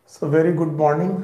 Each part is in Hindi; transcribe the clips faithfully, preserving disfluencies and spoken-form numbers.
So very good morning.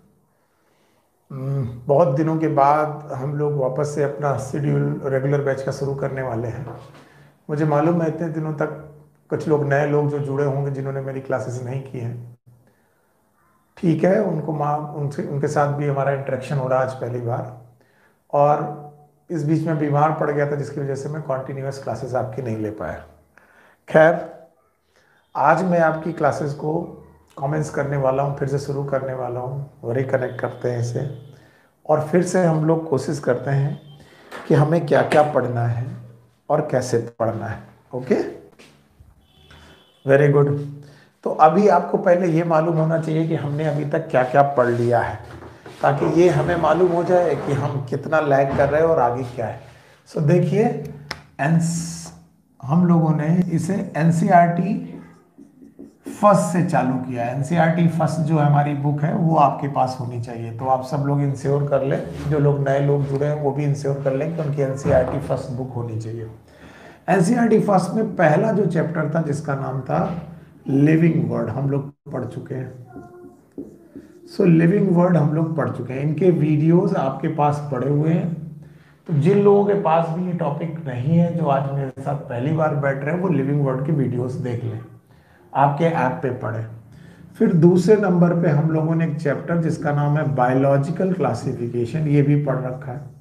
बहुत दिनों के बाद हम लोग वापस से अपना शेड्यूल रेगुलर बैच का शुरू करने वाले हैं। मुझे मालूम है इतने दिनों तक कुछ लोग नए लोग जो जुड़े होंगे जिन्होंने मेरी क्लासेस नहीं की हैं। ठीक है, उनको माँ उनसे उनके साथ भी हमारा इंटरेक्शन हो रहा है आज पहली बार। और इस बीच में बीमार पड़ गया था जिसकी वजह से मैं कॉन्टिन्यूस क्लासेस आपकी नहीं ले पाया। खैर, आज मैं आपकी क्लासेस को कमेंट्स करने वाला हूँ, फिर से शुरू करने वाला हूँ। वही कनेक्ट करते हैं इसे और फिर से हम लोग कोशिश करते हैं कि हमें क्या क्या पढ़ना है और कैसे पढ़ना है। Okay, very good. तो अभी आपको पहले ये मालूम होना चाहिए कि हमने अभी तक क्या क्या पढ़ लिया है, ताकि ये हमें मालूम हो जाए कि हम कितना लैग कर रहे हैं और आगे क्या है। सो so, देखिए, एंस हम लोगों ने इसे एनसीईआरटी फर्स्ट से चालू किया है। एनसीईआरटी फर्स्ट जो हमारी बुक है वो आपके पास होनी चाहिए। तो आप सब लोग इंश्योर कर लें, जो लोग नए लोग जुड़े हैं वो भी इंश्योर कर लें कि उनकी एनसीईआरटी फर्स्ट बुक होनी चाहिए। एनसीईआरटी फर्स्ट में पहला जो चैप्टर था जिसका नाम था लिविंग वर्ड, हम लोग पढ़ चुके हैं। सो लिविंग वर्ड हम लोग पढ़ चुके हैं। इनके वीडियोस आपके पास पड़े हुए हैं। तो जिन लोगों के पास भी ये टॉपिक नहीं है, जो आज मेरे साथ पहली बार बैठ रहे हैं, वो लिविंग वर्ड की वीडियोस देख लें, आपके ऐप पे पढ़े। फिर दूसरे नंबर पे हम लोगों ने एक चैप्टर जिसका नाम है बायोलॉजिकल क्लासिफिकेशन, ये भी पढ़ रखा है।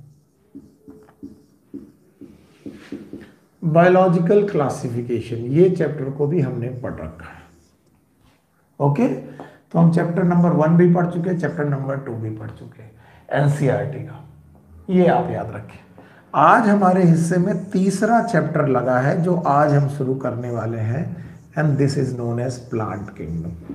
बायोलॉजिकल क्लासिफिकेशन ये चैप्टर को भी हमने पढ़ रखा है। ओके, तो हम चैप्टर नंबर वन भी पढ़ चुके हैं, चैप्टर नंबर टू भी पढ़ चुके हैं एनसीईआरटी का। ये आप याद रखें। आज हमारे हिस्से में तीसरा चैप्टर लगा है जो आज हम शुरू करने वाले हैं, and this is known as plant kingdom.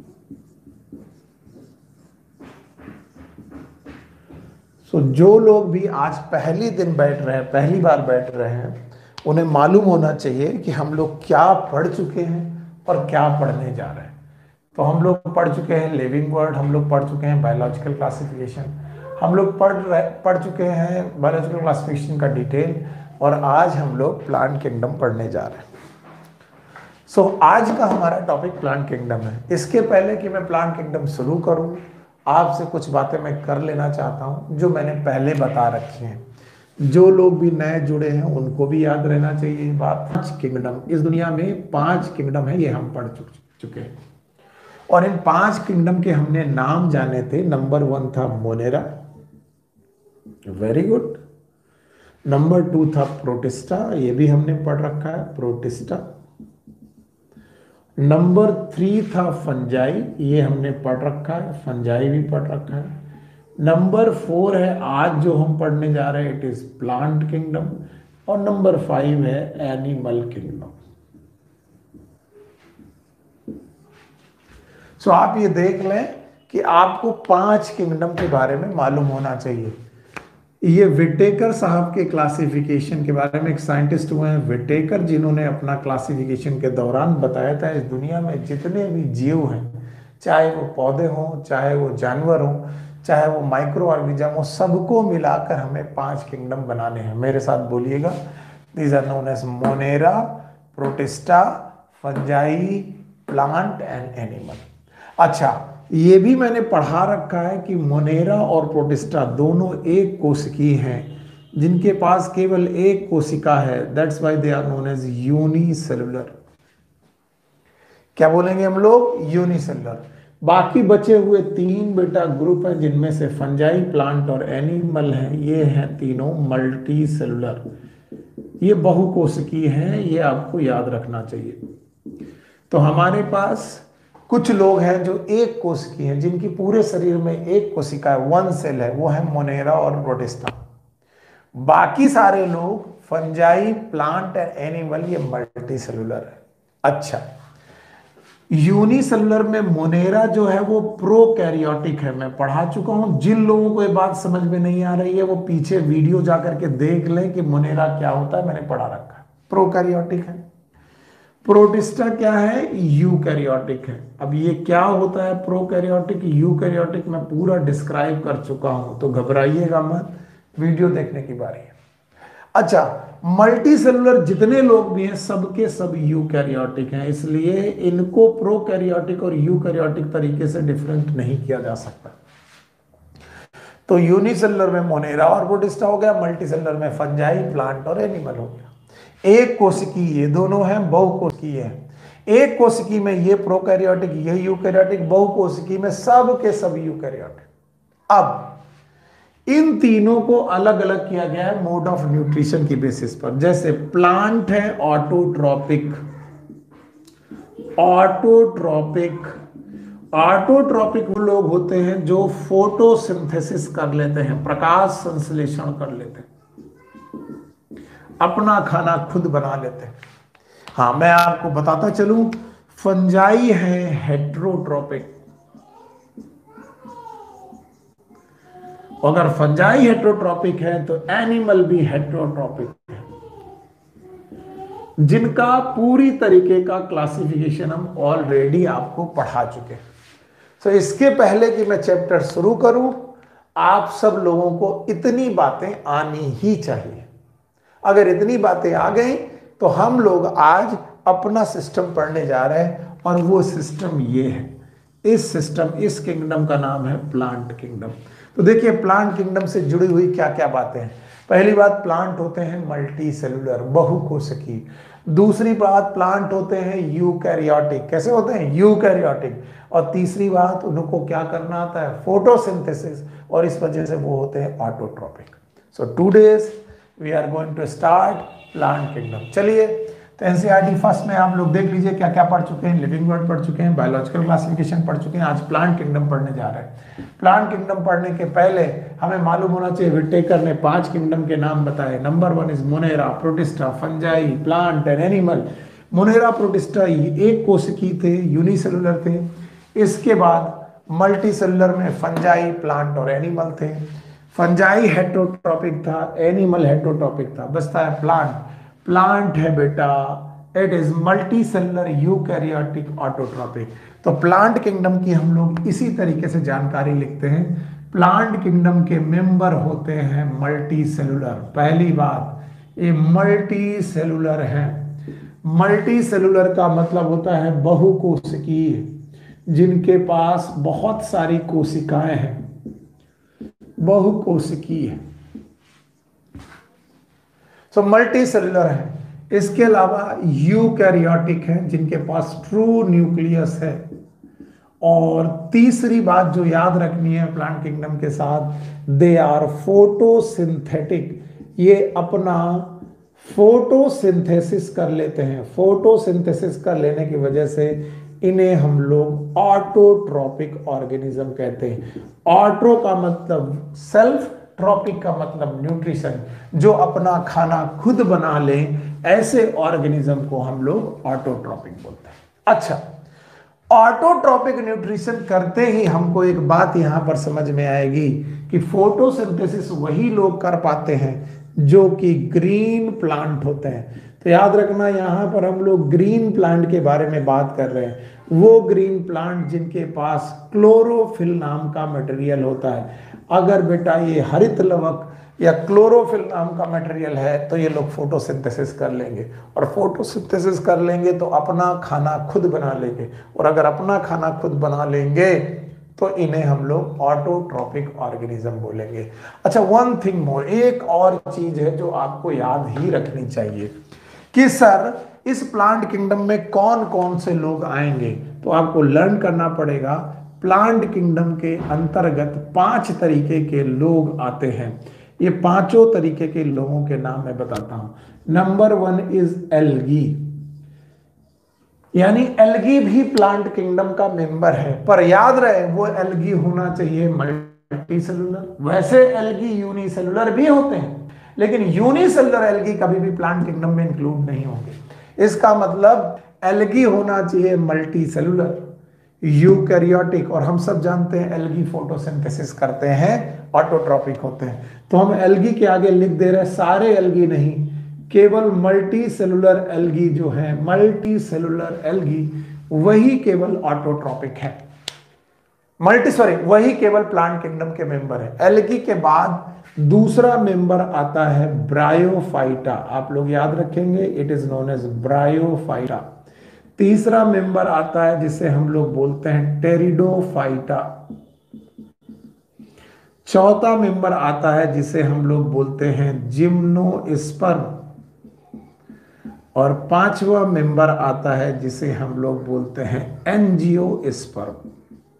So जो लोग भी आज पहली दिन बैठ रहे हैं, पहली बार बैठ रहे हैं, उन्हें मालूम होना चाहिए कि हम लोग क्या पढ़ चुके हैं और क्या पढ़ने जा रहे हैं। तो हम लोग पढ़ चुके हैं लिविंग वर्ड, हम लोग पढ़ चुके हैं बायोलॉजिकल क्लासिफिकेशन, हम लोग पढ़ रहे पढ़ चुके हैं बायोलॉजिकल क्लासिफिकेशन का डिटेल, और आज हम लोग प्लांट किंगडम पढ़ने जा रहे हैं। सो so, आज का हमारा टॉपिक प्लांट किंगडम है। इसके पहले कि मैं प्लांट किंगडम शुरू करूं, आपसे कुछ बातें मैं कर लेना चाहता हूं जो मैंने पहले बता रखी हैं। जो लोग भी नए जुड़े हैं उनको भी याद रहना चाहिए ये बात। पांच किंगडम, इस दुनिया में पांच किंगडम है, ये हम पढ़ चुके हैं। और इन पांच किंगडम के हमने नाम जाने थे। नंबर वन था monera, very good. Number two था प्रोटिस्टा, ये भी हमने पढ़ रखा है, प्रोटिस्टा। नंबर थ्री था फंजाई, ये हमने पढ़ रखा है, फंजाई भी पढ़ रखा है। नंबर फोर है आज जो हम पढ़ने जा रहे हैं, इट इज प्लांट किंगडम। और नंबर फाइव है एनिमल किंगडम। सो आप ये देख लें कि आपको पांच किंगडम के बारे में मालूम होना चाहिए। ये विटेकर साहब के क्लासिफिकेशन के बारे में, एक साइंटिस्ट हुए हैं विटेकर, जिन्होंने अपना क्लासिफिकेशन के दौरान बताया था इस दुनिया में जितने भी जीव हैं, चाहे वो पौधे हों, चाहे वो जानवर हों, चाहे वो माइक्रो ऑर्गेनिज्म हो, सबको मिलाकर हमें पांच किंगडम बनाने हैं। मेरे साथ बोलिएगा, these are known as monera, protista, fungi, plant and animal. अच्छा, ये भी मैंने पढ़ा रखा है कि मोनेरा और प्रोटिस्टा दोनों एक कोशिकी हैं, जिनके पास केवल एक कोशिका है। That's why they are known as unicellular. क्या बोलेंगे हम लोग? यूनिसेलुलर। बाकी बचे हुए तीन बेटा ग्रुप हैं, जिनमें से फंजाई, प्लांट और एनिमल हैं, ये हैं तीनों मल्टी सेलुलर, ये बहुकोशिकी हैं। ये आपको याद रखना चाहिए। तो हमारे पास कुछ लोग हैं जो एक कोशिकी हैं, जिनकी पूरे शरीर में एक कोशिका है, वन सेल है, वो है मोनेरा और प्रोटिस्टा। बाकी सारे लोग फंजाई, प्लांट एंड एनिमल, ये मल्टी सेलुलर है। अच्छा, यूनिसेलुलर में मोनेरा जो है वो प्रोकैरियोटिक है, मैं पढ़ा चुका हूं। जिन लोगों को ये बात समझ में नहीं आ रही है वो पीछे वीडियो जाकर के देख लें कि मोनेरा क्या होता है, मैंने पढ़ा रखा है। प्रोकैरियोटिक है। प्रोटिस्टा क्या है? यूकैरियोटिक है। अब ये क्या होता है प्रोकैरियोटिक, यूकैरियोटिक, मैं पूरा डिस्क्राइब कर चुका हूं, तो घबराइएगा मत, वीडियो देखने की बारी है। अच्छा, मल्टी सेलुलर जितने लोग भी हैं सबके सब यूकैरियोटिक हैं, इसलिए इनको प्रोकैरियोटिक और यूकैरियोटिक तरीके से डिफरेंट नहीं किया जा सकता। तो यूनिसेलुलर में मोनेरा और प्रोटिस्टा हो गया, मल्टीसेलुलर में फंजाई, प्लांट और एनिमल हो गया। एक कोशिकी ये दोनों हैं, बहुकोशिकी है। एक कोशिकी में ये प्रोकैरियोटिक, ये यूकैरियोटिक, बहुकोशिकी में सब के सब यूकैरियोटिक। अब इन तीनों को अलग अलग किया गया है मोड ऑफ न्यूट्रिशन की बेसिस पर। जैसे प्लांट है ऑटोट्रॉपिक, ऑटोट्रॉपिक ऑटोट्रॉपिक वो लोग होते हैं जो फोटोसिंथेसिस कर लेते हैं, प्रकाश संश्लेषण कर लेते हैं, अपना खाना खुद बना लेते हैं। हाँ, मैं आपको बताता चलूं, फंजाई है हेट्रोट्रॉपिक। अगर फंजाई हेट्रोट्रॉपिक है तो एनिमल भी हेट्रोट्रॉपिक है, जिनका पूरी तरीके का क्लासिफिकेशन हम ऑलरेडी आपको पढ़ा चुके हैं। तो इसके पहले कि मैं चैप्टर शुरू करूं, आप सब लोगों को इतनी बातें आनी ही चाहिए। अगर इतनी बातें आ गई तो हम लोग आज अपना सिस्टम पढ़ने जा रहे हैं, और वो सिस्टम ये है। इस सिस्टम, इस किंगडम का नाम है प्लांट किंगडम। तो देखिए, प्लांट किंगडम से जुड़ी हुई क्या क्या बातें हैं। पहली बात, प्लांट होते हैं मल्टी सेलुलर, बहुकोशिकी। दूसरी बात, प्लांट होते हैं यूकैरियोटिक। कैसे होते हैं? यूकैरियोटिक। और तीसरी बात, उनको क्या करना आता है? फोटोसिंथेसिस, और इस वजह से वो होते हैं autotrophic. So today's we are going to start plant kingdom. चलिए, तो एनसीईआरटी फर्स्ट में आप लोग देख लीजिए क्या क्या पढ़ चुके हैं। लिविंग वर्ड पढ़ चुके हैं, बायोलॉजिकल क्लासिफिकेशन पढ़ चुके हैं, आज प्लांट किंगडम पढ़ने जा रहे हैं। प्लांट किंगडम पढ़ने के पहले हमें मालूम होना चाहिए, विटेकर ने पांच किंगडम के नाम बताए। Number one is monera, protista, fungi, plant and animal. Monera, protista एक कोशिकी थे, यूनिसेलुलर थे। इसके बाद मल्टी सेलुलर में फंजाई, प्लांट और एनिमल थे। फंजाई हेट्रोट्रॉपिक था, एनिमल हेट्रोट्रॉपिक था। बचता है प्लांट। प्लांट है बेटा, it is multi cellular eukaryotic autotrophic. तो प्लांट किंगडम की हम लोग इसी तरीके से जानकारी लिखते हैं। प्लांट किंगडम के मेंबर होते हैं मल्टी सेलुलर। पहली बात, ये मल्टी सेलुलर है। मल्टी सेलुलर का मतलब होता है बहुकोशिकीय, जिनके पास बहुत सारी कोशिकाएं हैं, बहुकोशिकीय। सो मल्टी सेलुलर है। इसके अलावा यूकैरियोटिक है, जिनके पास ट्रू न्यूक्लियस है। और तीसरी बात जो याद रखनी है प्लांट किंगडम के साथ, दे आर फोटोसिंथेटिक। ये अपना फोटोसिंथेसिस कर लेते हैं। फोटोसिंथेसिस कर लेने की वजह से इन्हें हम लोग ऑटोट्रॉपिक ऑर्गेनिज्म कहते हैं। ऑटो का मतलब सेल्फ, ट्रॉपिक का मतलब न्यूट्रिशन, जो अपना खाना खुद बना ले, ऐसे ऑर्गेनिज्म को हम लोग ऑटोट्रॉपिक बोलते हैं। अच्छा, ऑटोट्रॉपिक न्यूट्रिशन करते ही हमको एक बात यहां पर समझ में आएगी कि फोटोसिंथेसिस वही लोग कर पाते हैं जो कि ग्रीन प्लांट होते हैं। तो याद रखना, यहां पर हम लोग ग्रीन प्लांट के बारे में बात कर रहे हैं। वो ग्रीन प्लांट जिनके पास क्लोरोफिल नाम का मटेरियल होता है। अगर बेटा ये हरित लवक या क्लोरोफिल नाम का मटेरियल है तो ये लोग फोटोसिंथेसिस कर लेंगे, और फोटोसिंथेसिस कर लेंगे तो अपना खाना खुद बना लेंगे, और अगर अपना खाना खुद बना लेंगे तो इन्हें हम लोग ऑटोट्रॉपिक ऑर्गेनिज्म बोलेंगे। अच्छा, वन थिंग मोर, एक और चीज है जो आपको याद ही रखनी चाहिए कि सर इस प्लांट किंगडम में कौन कौन से लोग आएंगे। तो आपको लर्न करना पड़ेगा, प्लांट किंगडम के अंतर्गत पांच तरीके के लोग आते हैं। ये पांचों तरीके के लोगों के नाम मैं बताता हूं। नंबर वन इज एल्गी, यानी एल्गी भी प्लांट किंगडम का मेंबर है, पर याद रहे वो एल्गी होना चाहिए मल्टी सेलुलर। वैसे एल्गी यूनिसेलुलर भी होते हैं, लेकिन यूनिसेलुलर एल्गी कभी भी प्लांट किंगडम में इंक्लूड नहीं होंगे। इसका मतलब एल्गी होना चाहिए मल्टी सेलुलर, यूकैरियोटिक, और हम सब जानते हैं एल्गी फोटोसिंथेसिस करते हैं, ऑटोट्रॉपिक होते हैं। तो हम एल्गी के आगे लिख दे रहे हैं सारे एल्गी नहीं, केवल मल्टी सेलुलर एल्गी जो है, मल्टी सेलुलर एल्गी वही केवल ऑटोट्रॉपिक है। मल्टी सॉरी वही केवल प्लांट किंगडम के मेंबर है। एल्गी के बाद दूसरा मेंबर आता है ब्रायोफाइटा, आप लोग याद रखेंगे, it is known as bryophyta. तीसरा मेंबर आता है जिसे हम लोग बोलते हैं टेरिडोफाइटा। चौथा मेंबर आता है जिसे हम लोग बोलते हैं जिम्नोस्पर्म। और पांचवा मेंबर आता है जिसे हम लोग बोलते हैं एंजियोस्पर्म।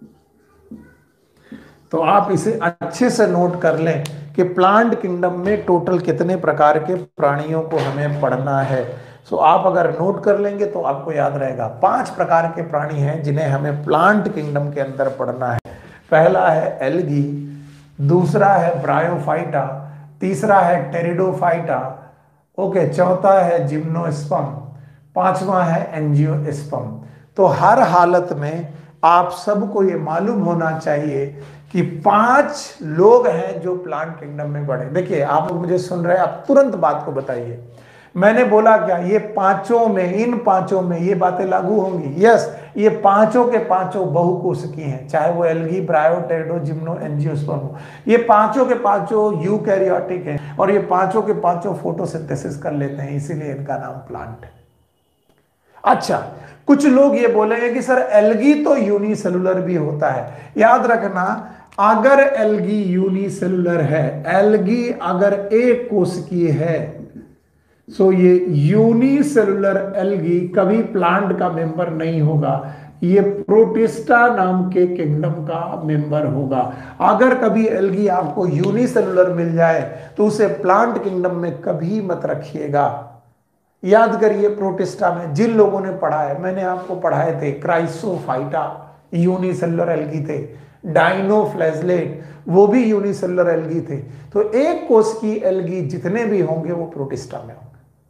तो आप इसे अच्छे से नोट कर लें कि प्लांट किंगडम में टोटल कितने प्रकार के प्राणियों को हमें पढ़ना है। सो आप अगर नोट कर लेंगे तो आपको याद रहेगा, पांच प्रकार के प्राणी हैं जिन्हें हमें प्लांट किंगडम के अंदर पढ़ना है। पहला है एल्गी, दूसरा है ब्रायोफाइटा, तीसरा है टेरिडोफाइटा, ओके, चौथा है जिम्नोस्पर्म, पांचवा है एंजियोस्पर्म। तो हर हालत में आप सबको ये मालूम होना चाहिए कि पांच लोग हैं जो प्लांट किंगडम में बढ़े। देखिए आप लोग मुझे सुन रहे हैं, आप तुरंत बात को बताइए, मैंने बोला क्या ये पांचों में, इन पांचों में ये बातें लागू होंगी? यस, ये पांचों के पांचों बहुकोशिकीय हैं, चाहे वो algae, bryo, pterido, gymno, angiosperm हो। ये पांचों के पांचों यूकैरियोटिक हैं और ये पांचों के पांचों फोटोसिंथेसिस कर लेते हैं, इसीलिए इनका नाम प्लांट है। अच्छा, कुछ लोग ये बोलेंगे कि सर एल्गी तो यूनिसेलुलर भी होता है। याद रखना, अगर एल्गी यूनिसेलुलर है, एल्गी अगर एक कोशिकीय है, सो ये यूनिसेलुलर एल्गी कभी प्लांट का मेंबर नहीं होगा, ये प्रोटिस्टा नाम के किंगडम का मेंबर होगा। अगर कभी एल्गी आपको यूनिसेलुलर मिल जाए तो उसे प्लांट किंगडम में कभी मत रखिएगा। याद करिए, प्रोटिस्टा में जिन लोगों ने पढ़ा है, मैंने आपको पढ़ाए थे, क्राइसोफाइटा यूनिसेलुलर एल्गी थे, डाइनोफ्लैजलेट वो भी यूनिसेलुलर एल्गी थे। तो एक कोश की एल्गी जितने भी होंगे वो प्रोटिस्टा में होंगे।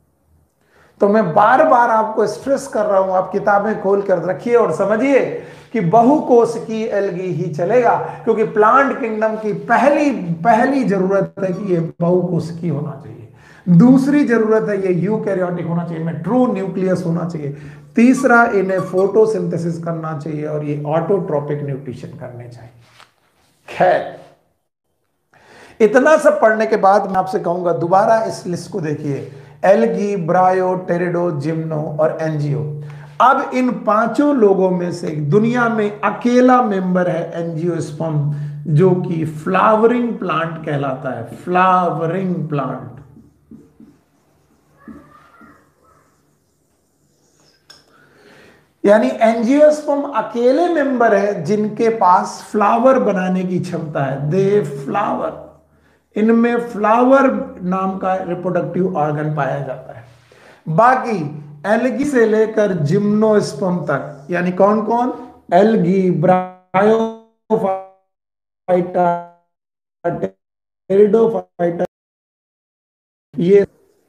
तो मैं बार बार आपको स्ट्रेस कर रहा हूं, आप किताबें खोल कर रखिए और समझिए कि बहुकोश की एल्गी ही चलेगा, क्योंकि प्लांट किंगडम की पहली पहली जरूरत है कि ये बहुकोश की होना चाहिए। दूसरी जरूरत है ये यूकैरियोटिक होना चाहिए, में ट्रू न्यूक्लियस होना चाहिए। तीसरा, इन्हें फोटोसिंथेसिस करना चाहिए और ये ऑटोट्रोपिक न्यूट्रिशन करने चाहिए। खैर, इतना सब पढ़ने के बाद मैं आपसे कहूंगा दोबारा इस लिस्ट को देखिए, एल्गी, ब्रायो, टेरिडो, जिम्नो और एंजियो। अब इन पांचों लोगों में से दुनिया में अकेला मेंबर है एंजियोस्पर्म, जो कि फ्लावरिंग प्लांट कहलाता है, फ्लावरिंग प्लांट। यानी एंजियोस्पर्म अकेले मेंबर है जिनके पास फ्लावर बनाने की क्षमता है, दे फ्लावर। इनमें फ्लावर नाम का रिप्रोडक्टिव ऑर्गन पाया जाता है। बाकी एल्गी से लेकर जिम्नोस्पर्म तक, यानी कौन कौन? एल्गी, ब्रायोफाइटा, टेरिडोफाइटा, ये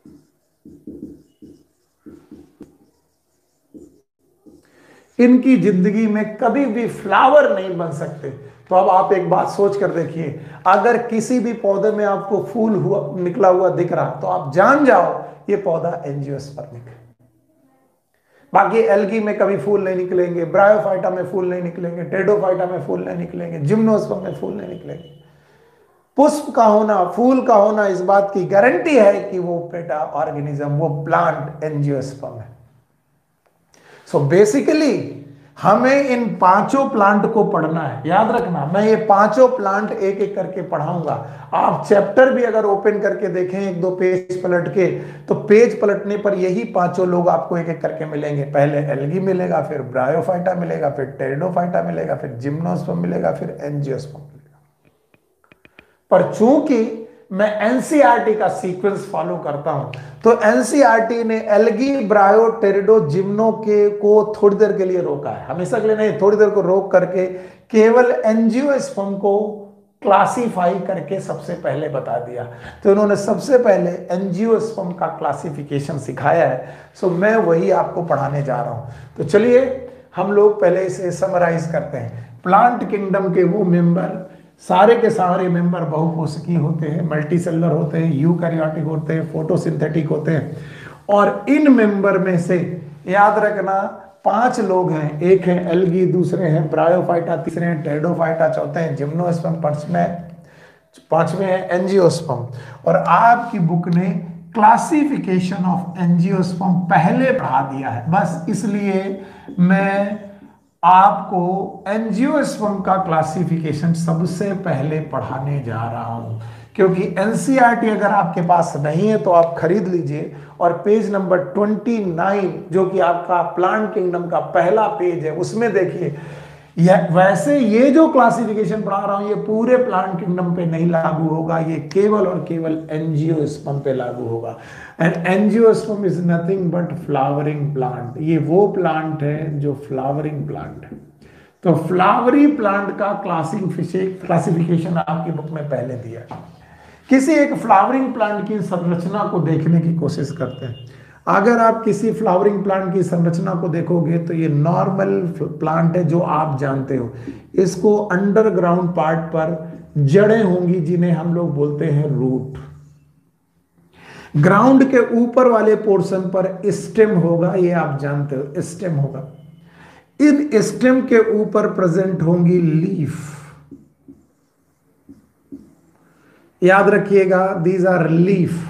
इनकी जिंदगी में कभी भी फ्लावर नहीं बन सकते। तो अब आप एक बात सोच कर देखिए, अगर किसी भी पौधे में आपको फूल हुआ निकला हुआ दिख रहा तो आप जान जाओ ये पौधा एंजियोस्पर्मिक है। बाकी एल्गी में कभी फूल नहीं निकलेंगे, ब्रायोफाइटा में फूल नहीं निकलेंगे, टेरिडोफाइटा में फूल नहीं निकलेंगे, जिम्नोस्पर्म में फूल नहीं निकलेंगे। पुष्प का होना, फूल का होना, इस बात की गारंटी है कि वो पेटा ऑर्गेनिज्म, वो प्लांट एंजियोस्पर्म है। सो बेसिकली हमें इन पांचों प्लांट को पढ़ना है। याद रखना, मैं ये पांचों प्लांट एक एक करके पढ़ाऊंगा। आप चैप्टर भी अगर ओपन करके देखें एक दो पेज पलट के, तो पेज पलटने पर यही पांचों लोग आपको एक एक करके मिलेंगे। पहले एल्गी मिलेगा, फिर ब्रायोफाइटा मिलेगा, फिर टेरिडोफाइटा मिलेगा, फिर जिम्नोस्पर्म मिलेगा, फिर एंजियोस्पर्म मिलेगा। पर चूंकि मैं एनसीईआरटी का सीक्वेंस फॉलो करता हूं, तो एनसीईआरटी ने एल्गी, ब्रायो, टेरिडो, जिम्नो के को थोड़ी देर के लिए रोका है, हमेशा के लिए नहीं, थोड़ी देर को रोक करके केवल एंजियोस्पर्म को क्लासिफाई करके सबसे पहले बता दिया। तो इन्होंने सबसे पहले एंजियोस्पर्म का क्लासिफिकेशन सिखाया है। सो मैं वही आपको पढ़ाने जा रहा हूं। तो चलिए हम लोग पहले इसे समराइज करते हैं। प्लांट किंगडम के वो मेंबर, सारे के सारे मेंबर बहुकोशिकीय होते हैं, मल्टीसेलुलर होते हैं, यूकैरियोटिक होते हैं, फोटोसिंथेटिक होते हैं। और इन मेंबर में से याद रखना पांच लोग हैं, एक है एल्गी, दूसरे हैं ब्रायोफाइटा, तीसरे हैं टेरिडोफाइटा, चौथे हैं जिम्नोस्पर्म, पांचवें पांचवें है एंजियोस्पर्म, और आपकी बुक ने क्लासिफिकेशन ऑफ एंजियोस्पर्म पहले पढ़ा दिया है। बस इसलिए मैं आपको एंजियोस्पर्म का क्लासिफिकेशन सबसे पहले पढ़ाने जा रहा हूं, क्योंकि एनसीईआरटी अगर आपके पास नहीं है तो आप खरीद लीजिए, और पेज नंबर उनतीस जो कि आपका प्लांट किंगडम का पहला पेज है उसमें देखिए, यह वैसे ये जो क्लासिफिकेशन पढ़ा रहा हूं ये पूरे प्लांट किंगडम पे नहीं लागू होगा, ये केवल और केवल एंजियोस्पर्म पे लागू होगा। And angiosperm is nothing but flowering plant. ये वो प्लांट है जो फ्लावरिंग प्लांट है। तो फ्लावरी प्लांट का क्लासिफिकेशन आपकी बुक में पहले दिया है। किसी एक फ्लावरिंग प्लांट की संरचना को देखने की कोशिश करते हैं। अगर आप किसी फ्लावरिंग प्लांट की संरचना को देखोगे तो ये नॉर्मल प्लांट है जो आप जानते हो। इसको अंडरग्राउंड पार्ट पर जड़ें होंगी जिन्हें हम लोग बोलते हैं रूट। ग्राउंड के ऊपर वाले पोर्शन पर स्टेम होगा, ये आप जानते हो स्टेम होगा। इन स्टेम के ऊपर प्रेजेंट होंगी लीफ। याद रखिएगा दीज आर लीफ।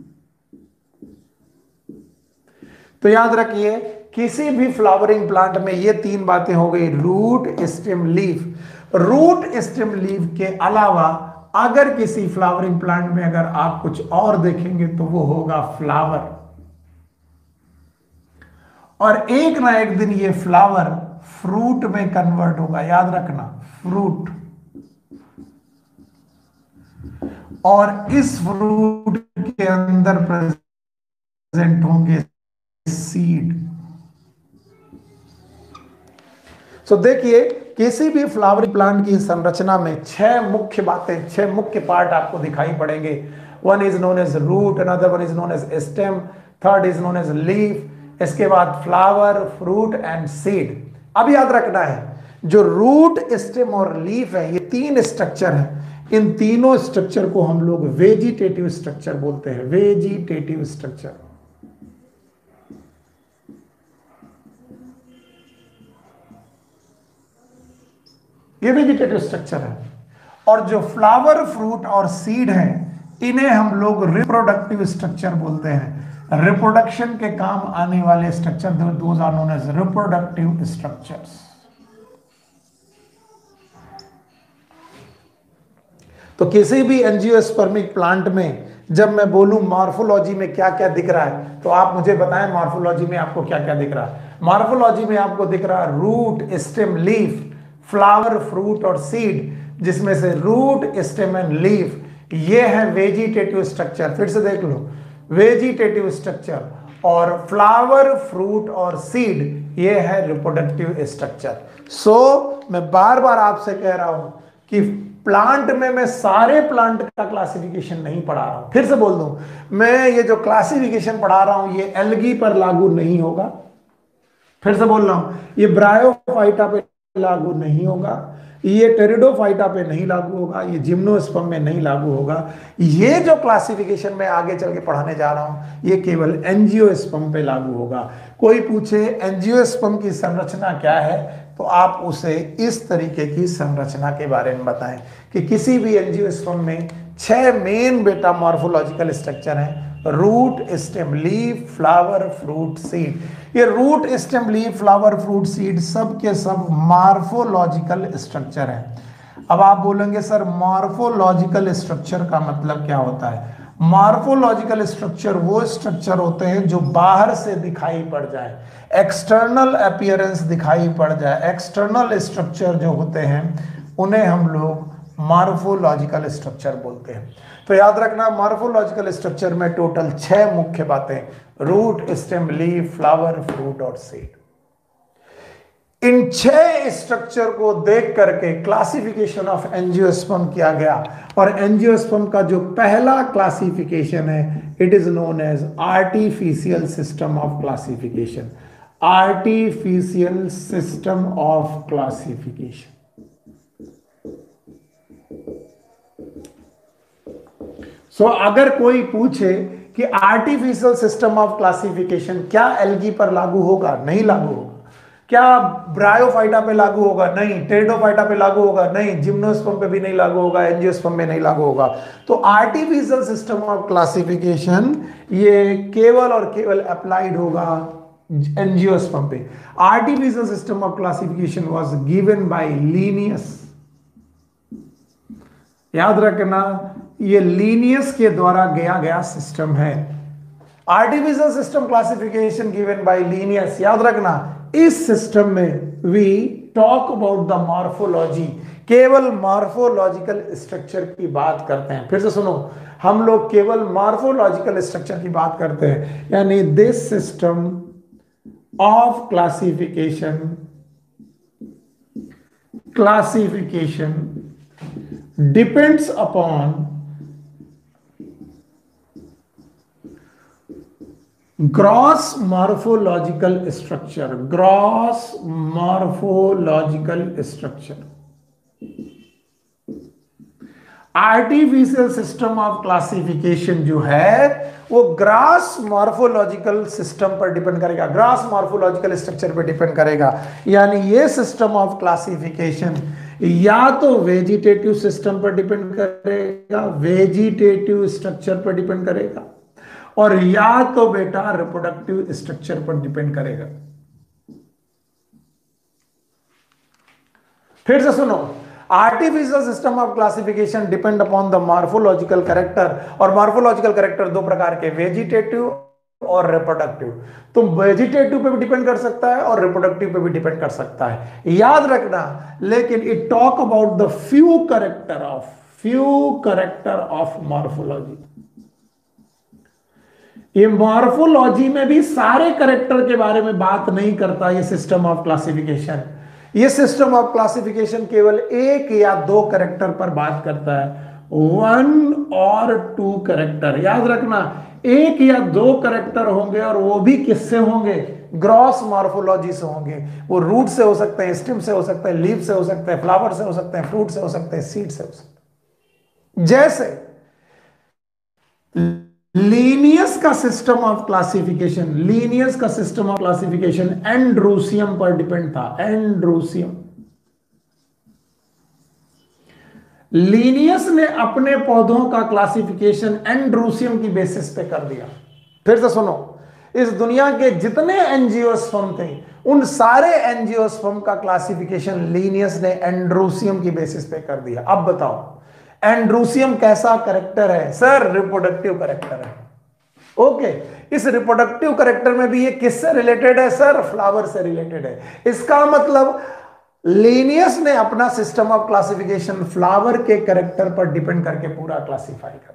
तो याद रखिए किसी भी फ्लावरिंग प्लांट में ये तीन बातें हो गई, root, stem, leaf. Root, stem, leaf के अलावा अगर किसी फ्लावरिंग प्लांट में अगर आप कुछ और देखेंगे तो वो होगा फ्लावर। और एक ना एक दिन ये फ्लावर फ्रूट में कन्वर्ट होगा, याद रखना, फ्रूट। और इस फ्रूट के अंदर प्रेजेंट होंगे सीड। सो so, देखिए किसी भी फ्लावरिंग प्लांट की संरचना में छह मुख्य बातें, छह मुख्य पार्ट आपको दिखाई पड़ेंगे। One is known as root, another one is known as stem, third is known as leaf, इसके बाद फ्लावर, फ्रूट एंड सीड। अब याद रखना है जो रूट, स्टेम और लीफ है ये तीन स्ट्रक्चर है। इन तीनों स्ट्रक्चर को हम लोग वेजिटेटिव स्ट्रक्चर बोलते हैं, वेजिटेटिव स्ट्रक्चर। ये वेजिटेटिव स्ट्रक्चर है। और जो फ्लावर, फ्रूट और सीड है इन्हें हम लोग रिप्रोडक्टिव स्ट्रक्चर बोलते हैं। रिप्रोडक्शन के काम आने वाले structure those are known as reproductive structures. तो किसी भी एंजियोस्पर्मिक प्लांट में जब मैं बोलूं मॉर्फोलॉजी में क्या क्या दिख रहा है तो आप मुझे बताएं मॉर्फोलॉजी में आपको क्या क्या दिख रहा है। मॉर्फोलॉजी में आपको दिख रहा है root, stem, leaf, flower, fruit और सीड, जिसमें से रूट, स्टेम एंड लीफ ये है वेजिटेटिव स्ट्रक्चर। फिर से देख लो, वेजिटेटिव स्ट्रक्चर। और फ्लावर, फ्रूट और सीड ये है रिप्रोडक्टिव स्ट्रक्चर। सो मैं बार बार आपसे कह रहा हूं कि प्लांट में मैं सारे प्लांट का क्लासिफिकेशन नहीं पढ़ा रहा हूं। फिर से बोल दूं, मैं ये जो क्लासिफिकेशन पढ़ा रहा हूं ये एल्गी पर लागू नहीं होगा। फिर से बोल रहा हूं, ये ब्रायोफाइटा पे लागू नहीं होगा, ये टेरिडोफाइटा पे नहीं लागू होगा, ये जिम्नोस्पर्म में नहीं लागू होगा। ये जो क्लासिफिकेशन मैं आगे चल के पढ़ाने जा रहा हूं ये केवल एंजियोस्पर्म पे लागू होगा। कोई पूछे एंजियोस्पर्म की संरचना क्या है तो आप उसे इस तरीके की संरचना के बारे में बताएं कि किसी भी एंजियोस्पर्म में छह मेन बेटा मॉर्फोलॉजिकल स्ट्रक्चर हैं, root, stem, leaf, flower, fruit, seed. ये root, stem, leaf, flower, fruit, seed सब के सब मॉर्फोलॉजिकल स्ट्रक्चर हैं। अब आप बोलेंगे सर मॉर्फोलॉजिकल स्ट्रक्चर का मतलब क्या होता है? मॉर्फोलॉजिकल स्ट्रक्चर वो स्ट्रक्चर होते हैं जो बाहर से दिखाई पड़ जाए, एक्सटर्नल अपीयरेंस दिखाई पड़ जाए। एक्सटर्नल स्ट्रक्चर जो होते हैं उन्हें हम लोग मॉर्फोलॉजिकल स्ट्रक्चर बोलते हैं। तो याद रखना मॉर्फोलॉजिकल स्ट्रक्चर में टोटल छह मुख्य बातें, root, stem, leaf, flower, fruit और सीड। इन छह स्ट्रक्चर को देख करके क्लासिफिकेशन ऑफ एंजियोस्पर्म किया गया और एंजियोस्पर्म का जो पहला क्लासिफिकेशन है it is known as artificial system of classification. Artificial system of classification. So so, अगर कोई पूछे कि आर्टिफिशियल सिस्टम ऑफ क्लासिफिकेशन क्या एल्गी पर लागू होगा? नहीं लागू होगा। क्या ब्रायोफाइटा पे लागू होगा? नहीं। टेरिडोफाइटा पे लागू होगा? नहीं। जिम्नोस्पर्म पे भी नहीं लागू होगा, एंजियोस्पर्म में नहीं लागू होगा। तो आर्टिफिशियल सिस्टम ऑफ क्लासिफिकेशन ये केवल और केवल अप्लाइड होगा एंजियोस्पर्म पे। Artificial system of classification was given by Linnaeus. याद रखना, ये लीनियस के द्वारा गया गया सिस्टम है। Artificial system classification given by Linnaeus. याद रखना, इस सिस्टम में we talk about the morphology, केवल मॉर्फोलॉजिकल स्ट्रक्चर की बात करते हैं। फिर से सुनो, हम लोग केवल मॉर्फोलॉजिकल स्ट्रक्चर की बात करते हैं, यानी this system of classification classification depends upon gross morphological structure. Gross morphological structure. Artificial system of classification जो है वो ग्रॉस मॉर्फोलॉजिकल सिस्टम पर डिपेंड करेगा, ग्रॉस मॉर्फोलॉजिकल स्ट्रक्चर पर डिपेंड करेगा। यानी ये सिस्टम ऑफ क्लासिफिकेशन या तो वेजिटेटिव सिस्टम पर डिपेंड करेगा, वेजिटेटिव स्ट्रक्चर पर डिपेंड करेगा, और या तो बेटा रिप्रोडक्टिव स्ट्रक्चर पर डिपेंड करेगा। फिर से सुनो, artificial system of classification depend upon the morphological character, और मॉर्फोलॉजिकल कैरेक्टर दो प्रकार के, वेजिटेटिव और रिप्रोडक्टिव। तो वेजिटेटिव पे भी डिपेंड कर सकता है और रिप्रोडक्टिव पे भी डिपेंड कर सकता है, याद रखना। लेकिन it talk about the few character of few character of morphology. ये मॉर्फोलॉजी में भी सारे कैरेक्टर के बारे में बात नहीं करता ये सिस्टम ऑफ क्लासिफिकेशन। ये सिस्टम ऑफ क्लासिफिकेशन केवल एक या दो कैरेक्टर पर बात करता है, वन और टू कैरेक्टर। याद रखना, एक या दो कैरेक्टर होंगे, और वो भी किससे होंगे? ग्रॉस मॉर्फोलॉजी से होंगे। वो रूट से हो सकते हैं, स्टेम से हो सकते हैं, लीफ से हो सकते हैं, फ्लावर से हो सकते हैं, फ्रूट से हो सकते हैं, सीड से हो सकते हैं। जैसे लीनियस का सिस्टम ऑफ क्लासिफिकेशन लीनियस का सिस्टम ऑफ क्लासिफिकेशन एंड्रूसियम पर डिपेंड था। एंड्रूसियम लीनियस ने अपने पौधों का क्लासिफिकेशन एंड्रूसियम की बेसिस पे कर दिया। फिर से सुनो, इस दुनिया के जितने एंजियोस्पर्म थे उन सारे एंजियोस्पर्म का क्लासिफिकेशन लीनियस ने एंड्रूसियम की बेसिस पे कर दिया। अब बताओ, एंड्रूसियम कैसा कैरेक्टर है? सर रिप्रोडक्टिव कैरेक्टर है। ओके, इस रिप्रोडक्टिव कैरेक्टर में भी ये किससे रिलेटेड है? सर फ्लावर से रिलेटेड है। इसका मतलब लीनियस ने अपना सिस्टम ऑफ क्लासिफिकेशन फ्लावर के कैरेक्टर पर डिपेंड करके पूरा क्लासिफाई कर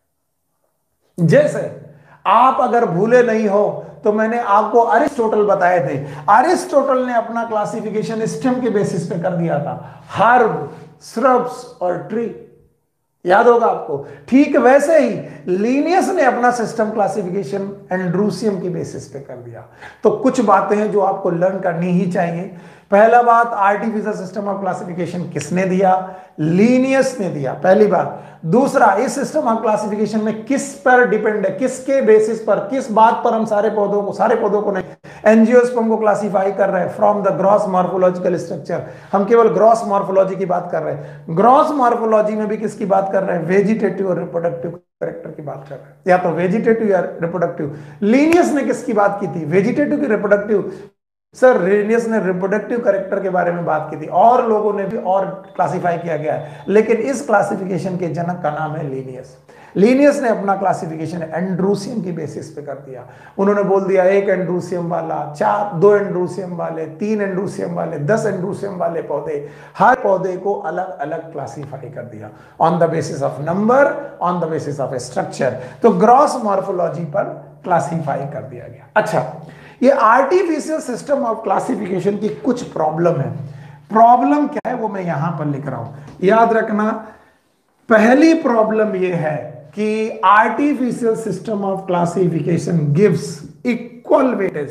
दिया। जैसे आप अगर भूले नहीं हो तो मैंने आपको अरिस्टोटल बताए थे, अरिस्टोटल ने अपना क्लासिफिकेशन स्टेम के बेसिस पे कर दिया था, हर्ब, श्रब्स और ट्री। याद होगा आपको। ठीक वैसे ही लीनियस ने अपना सिस्टम क्लासिफिकेशन एंड्रूसियम की बेसिस पे कर दिया। तो कुछ बातें हैं जो आपको लर्न करनी ही चाहिए। पहला बात, आर्टिफिशियल सिस्टम ऑफ क्लासिफिकेशन किसने दिया? लीनियस ने दिया, पहली बात। दूसरा, इस सिस्टम ऑफ क्लासिफिकेशन में किस पर डिपेंड है, किसके बेसिस पर, किस बात पर हम सारे पौधों को सारे पौधों को नहीं, एंजियोस्पर्म को क्लासिफाई कर रहे हैं from the gross morphological structure. हम केवल ग्रॉस मॉर्फोलॉजी की बात कर रहे हैं। ग्रॉस मॉर्फोलॉजी में भी किसकी बात कर रहे हैं? वेजिटेटिव और रिप्रोडक्टिव कैरेक्टर की बात कर रहे हैं, या तो वेजिटेटिव या रिप्रोडक्टिव। लीनियस ने किसकी बात की थी? वेजिटेटिव की रिप्रोडक्टिव? सर लीनियस ने रिप्रोडक्टिव कैरेक्टर के बारे में बात की थी, और लोगों ने भी और क्लासिफाई किया गया है, लेकिन इस क्लासिफिकेशन के जनक का नाम है लीनियस। लीनियस ने अपना क्लासिफिकेशन एंड्रूसियम की बेसिस पे कर दिया। उन्होंने बोल दिया एक एंड्रूसियम वाला, चार दो एंड्रूसियम वाले, तीन एंड्रूसियम वाले, दस एंड्रूसियम वाले पौधे, हर पौधे को अलग अलग क्लासिफाई कर दिया on the basis of number, on the basis of structure. तो ग्रॉस मॉर्फोलॉजी पर क्लासिफाई कर दिया गया। अच्छा, ये आर्टिफिशियल सिस्टम ऑफ क्लासिफिकेशन की कुछ प्रॉब्लम है। प्रॉब्लम क्या है वो मैं यहां पर लिख रहा हूं, याद रखना। पहली प्रॉब्लम ये है कि artificial system of classification gives equal weightage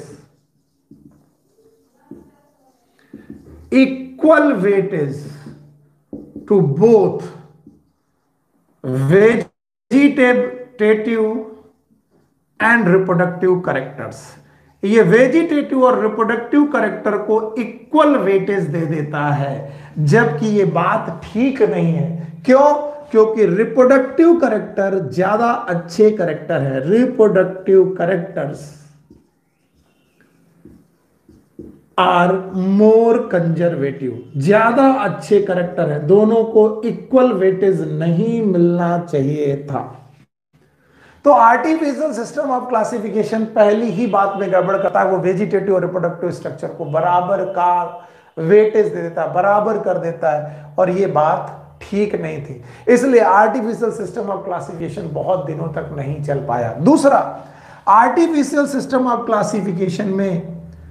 equal weightage to both vegetative and reproductive characters. ये वेजिटेटिव और रिप्रोडक्टिव कैरेक्टर को इक्वल वेटेज दे देता है, जबकि ये बात ठीक नहीं है। क्यों? क्योंकि रिप्रोडक्टिव कैरेक्टर ज्यादा अच्छे कैरेक्टर है। Reproductive characters are more conservative, ज्यादा अच्छे कैरेक्टर है। दोनों को इक्वल वेटेज नहीं मिलना चाहिए था। तो आर्टिफिशियल सिस्टम ऑफ क्लासिफिकेशन पहली ही बात में गड़बड़ करता है। वो वेजिटेटिव और रिप्रोडक्टिव स्ट्रक्चर को बराबर का वेटेज दे देता है, बराबर कर देता है, और ये बात ठीक नहीं थी। इसलिए आर्टिफिशियल सिस्टम ऑफ क्लासिफिकेशन बहुत दिनों तक नहीं चल पाया। दूसरा, आर्टिफिशियल सिस्टम ऑफ क्लासिफिकेशन में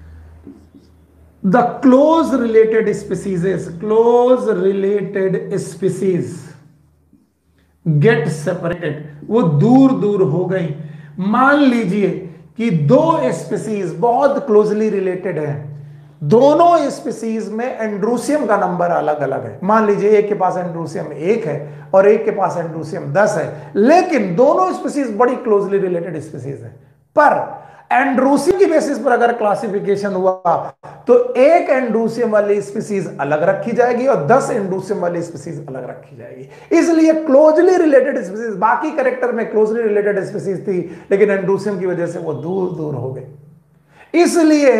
the close related species close related species get separated, वो दूर दूर हो गई। मान लीजिए कि दो स्पीसीज बहुत क्लोजली रिलेटेड है, दोनों स्पीसीज में एंड्रोसियम का नंबर अलग अलग है। मान लीजिए एक के पास एंड्रोसियम एक है और एक के पास एंड्रोसियम दस है, लेकिन दोनों स्पीसीज बड़ी क्लोजली रिलेटेड स्पीसीज है। पर एंड्रोसियम की बेसिस पर अगर क्लासिफिकेशन हुआ तो एक एंड्रोसियम वाली स्पीसीज अलग रखी जाएगी और दस एंड्रोसियम वाली स्पीसीज अलग रखी जाएगी। इसलिए क्लोजली रिलेटेड स्पीसीज, बाकी कैरेक्टर में क्लोजली रिलेटेड स्पीसीज थी, लेकिन एंड्रोसियम की वजह से वो दूर दूर हो गए। इसलिए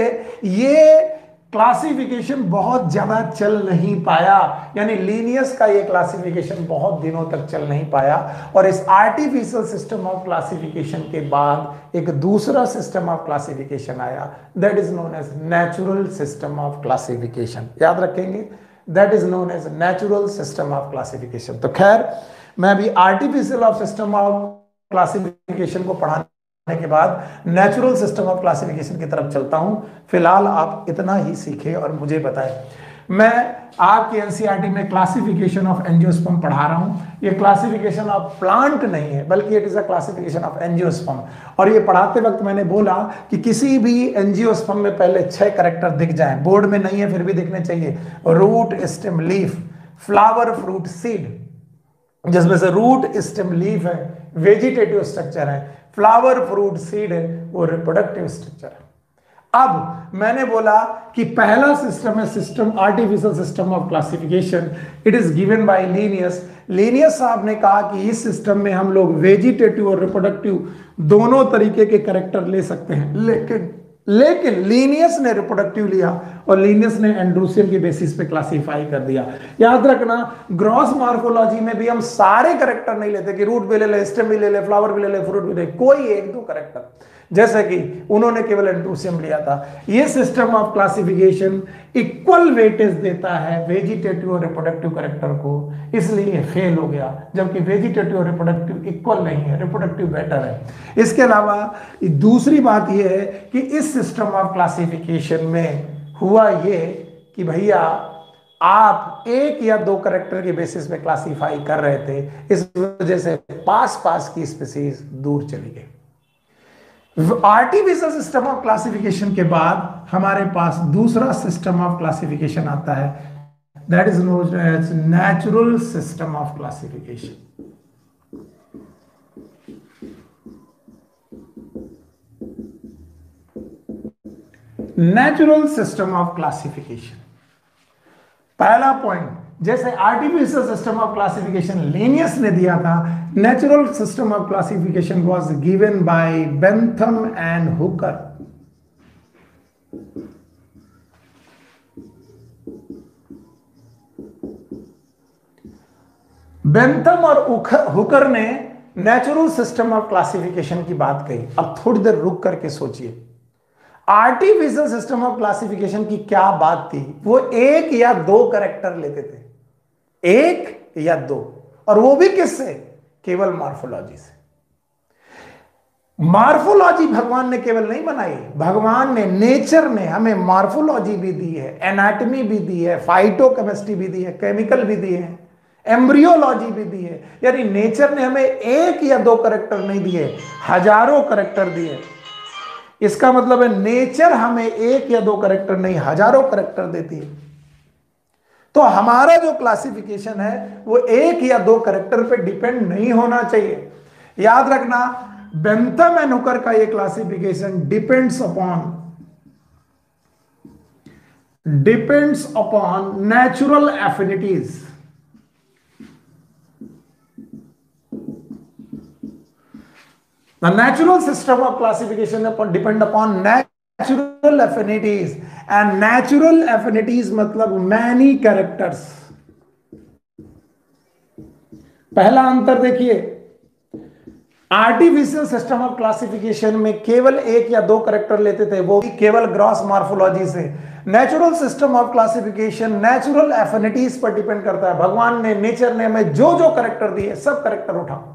ये क्लासिफिकेशन बहुत ज्यादा चल नहीं पाया, यानी लीनियस का ये क्लासिफिकेशन बहुत दिनों तक चल नहीं पाया। और इस आर्टिफिशियल सिस्टम ऑफ क्लासिफिकेशन के बाद एक दूसरा सिस्टम ऑफ क्लासिफिकेशन आया, that is known as natural system of classification. याद रखेंगे, that is known as natural system of classification. तो खैर, मैं अभी artificial of system of classification को पढ़ाने के बाद नेचुरल सिस्टम ऑफ क्लासिफिकेशन की तरफ चलता हूं। फिलहाल आप इतना ही सीखें और मुझे बताएं। मैं आपके एनसीईआरटी में क्लासिफिकेशन ऑफ एंजियोस्पर्म पढ़ा रहा हूं। ये क्लासिफिकेशन ऑफ प्लांट नहीं है, बल्कि it is a classification of angiosperm. और ये पढ़ाते वक्त मैंने बोला कि किसी भी एंजियोस्पर्म में पहले छह कैरेक्टर दिख जाएं, बोर्ड में नहीं है फिर भी दिखने चाहिए। Root, stem, leaf, flower, fruit, seed, जिसमें से रूट, स्टेम, लीफ है वेजिटेटिव स्ट्रक्चर है, फ्लावर, फ्रूट, सीड है वो रिप्रोडक्टिव स्ट्रक्चर है। अब मैंने बोला कि पहला सिस्टम है system artificial system of classification, it is given by Linnaeus. Linnaeus साहब ने कहा कि इस सिस्टम में हम लोग वेजिटेटिव और रिप्रोडक्टिव दोनों तरीके के कैरेक्टर ले सकते हैं, लेकिन लेकिन लीनियस ने रिप्रोडक्टिव लिया और लीनियस ने एंड्रोसियम की बेसिस पे क्लासिफाई कर दिया। याद रखना, ग्रॉस मॉर्फोलॉजी में भी हम सारे कैरेक्टर नहीं लेते कि रूट भी ले ले, स्टेम भी ले ले, फ्लावर भी ले ले, फ्रूट भी ले, कोई एक दो कैरेक्टर, जैसे कि उन्होंने केवल एंड्रोसियम लिया था। ये system of classification equal weightage देता है वेजिटेटिव और रिप्रोडक्टिव कैरेक्टर को, इसलिए ये फेल हो गया। जबकि वेजिटेटिव और रिप्रोडक्टिव इक्वल नहीं है, रिप्रोडक्टिव बेटर है। इसके अलावा दूसरी बात यह है कि इस सिस्टम ऑफ क्लासिफिकेशन में हुआ ये कि भैया आप एक या दो कैरेक्टर के बेसिस पे क्लासिफाई कर रहे थे, इस वजह से पास पास की स्पीसीज दूर चली गई। आर्टिफिशियल सिस्टम ऑफ क्लासिफिकेशन के बाद हमारे पास दूसरा सिस्टम ऑफ क्लासिफिकेशन आता है, that is known as natural system of classification. Natural system of classification, पहला पॉइंट, जैसे artificial system of classification Linnaeus ने दिया था, natural system of classification was given by Bentham and Hooker. Bentham और हुकर ने नेचुरल सिस्टम ऑफ क्लासिफिकेशन की बात कही। अब थोड़ी देर रुक करके सोचिए, आर्टिफिशियल सिस्टम ऑफ क्लासिफिकेशन की क्या बात थी? वो एक या दो कैरेक्टर लेते थे, एक या दो, और वो भी किससे? केवल मॉर्फोलॉजी से। मॉर्फोलॉजी भगवान ने केवल नहीं बनाई, भगवान ने, नेचर ने हमें मॉर्फोलॉजी भी दी है, एनाटॉमी भी दी है, फाइटोकेमिस्ट्री भी दी है, केमिकल भी दिए हैं, एम्ब्रियोलॉजी भी दी है। यानी नेचर ने हमें एक या दो कैरेक्टर नहीं दिए, हजारों कैरेक्टर दिए। इसका मतलब है नेचर हमें एक या दो कैरेक्टर नहीं, हजारों कैरेक्टर देती है। तो हमारा जो क्लासिफिकेशन है वो एक या दो कैरेक्टर पे डिपेंड नहीं होना चाहिए। याद रखना, बेंथम एंड हुकर का ये classification depends upon depends upon natural affinities. The natural system of classification depend upon natural affinities, and natural affinities मतलब many characters। पहला अंतर देखिए, आर्टिफिशियल सिस्टम ऑफ क्लासिफिकेशन में केवल एक या दो करेक्टर लेते थे, वो भी केवल ग्रॉस मॉर्फोलॉजी से। Natural system of classification natural affinities पर डिपेंड करता है। भगवान ने, नेचर ने हमें जो जो करेक्टर दिए सब करेक्टर उठाओ,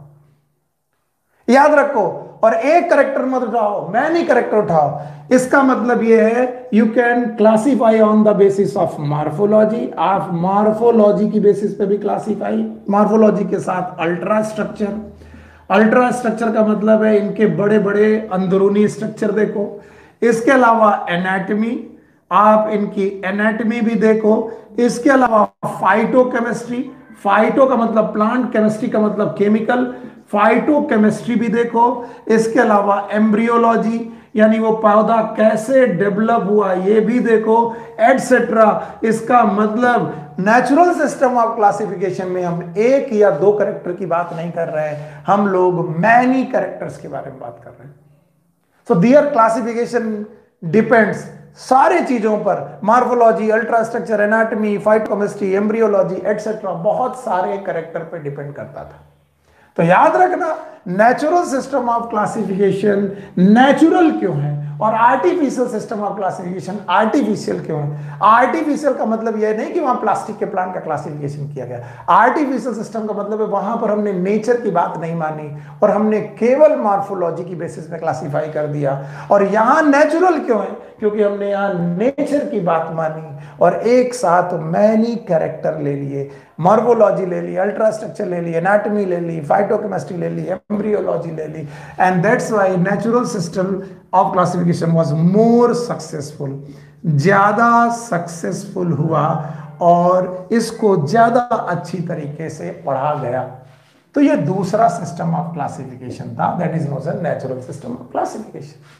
याद रखो, और एक करेक्टर मत उठाओ, मैनी करेक्टर उठाओ। इसका मतलब यह है you can classify on the basis of morphology. आप मॉर्फोलॉजी की बेसिस पे भी क्लासीफाई, मॉर्फोलॉजी के साथ अल्ट्रा स्ट्रक्चर। अल्ट्रा स्ट्रक्चर का मतलब है इनके बड़े बड़े अंदरूनी स्ट्रक्चर देखो। इसके अलावा एनाटमी, आप इनकी एनाटमी भी देखो। इसके अलावा फाइटोकेमिस्ट्री, फाइटो का मतलब प्लांट, केमिस्ट्री का मतलब केमिकल, फाइटोकेमिस्ट्री भी देखो। इसके अलावा एम्ब्रियोलॉजी, यानी वो पौधा कैसे डेवलप हुआ ये भी देखो, एटसेट्रा। इसका मतलब नेचुरल सिस्टम ऑफ क्लासिफिकेशन में हम एक या दो कैरेक्टर की बात नहीं कर रहे हैं, हम लोग मैनी कैरेक्टर्स के बारे में बात कर रहे हैं। सो दियर क्लासिफिकेशन डिपेंड्स सारे चीजों पर, morphology, ultra structure, anatomy, phytochemistry, embryology etcetera, बहुत सारे कैरेक्टर पर डिपेंड करता था। तो याद रखना, natural system of classification natural क्यों है और artificial system of classification artificial क्यों है। आर्टिफिशियल का मतलब यह नहीं कि वहां प्लास्टिक के प्लांट का क्लासिफिकेशन किया गया। आर्टिफिशियल सिस्टम का मतलब है वहां पर हमने नेचर की बात नहीं मानी और हमने केवल मॉर्फोलॉजी की बेसिस पे क्लासिफाई कर दिया। और यहां नेचुरल क्यों है, क्योंकि हमने यहां नेचर की बात मानी और एक साथ मैनी कैरेक्टर ले लिए, मॉर्फोलॉजी ले ली, अल्ट्रा स्ट्रक्चर ले ली, एनाटमी ले ली, फाइटोकेमिस्ट्री ले ली, एम्ब्रियोलॉजी ले ली, and that's why natural system of classification was more successful, ज्यादा सक्सेसफुल हुआ और इसको ज्यादा अच्छी तरीके से पढ़ा गया। तो ये दूसरा सिस्टम ऑफ क्लासिफिकेशन था, that is known as natural system of classification.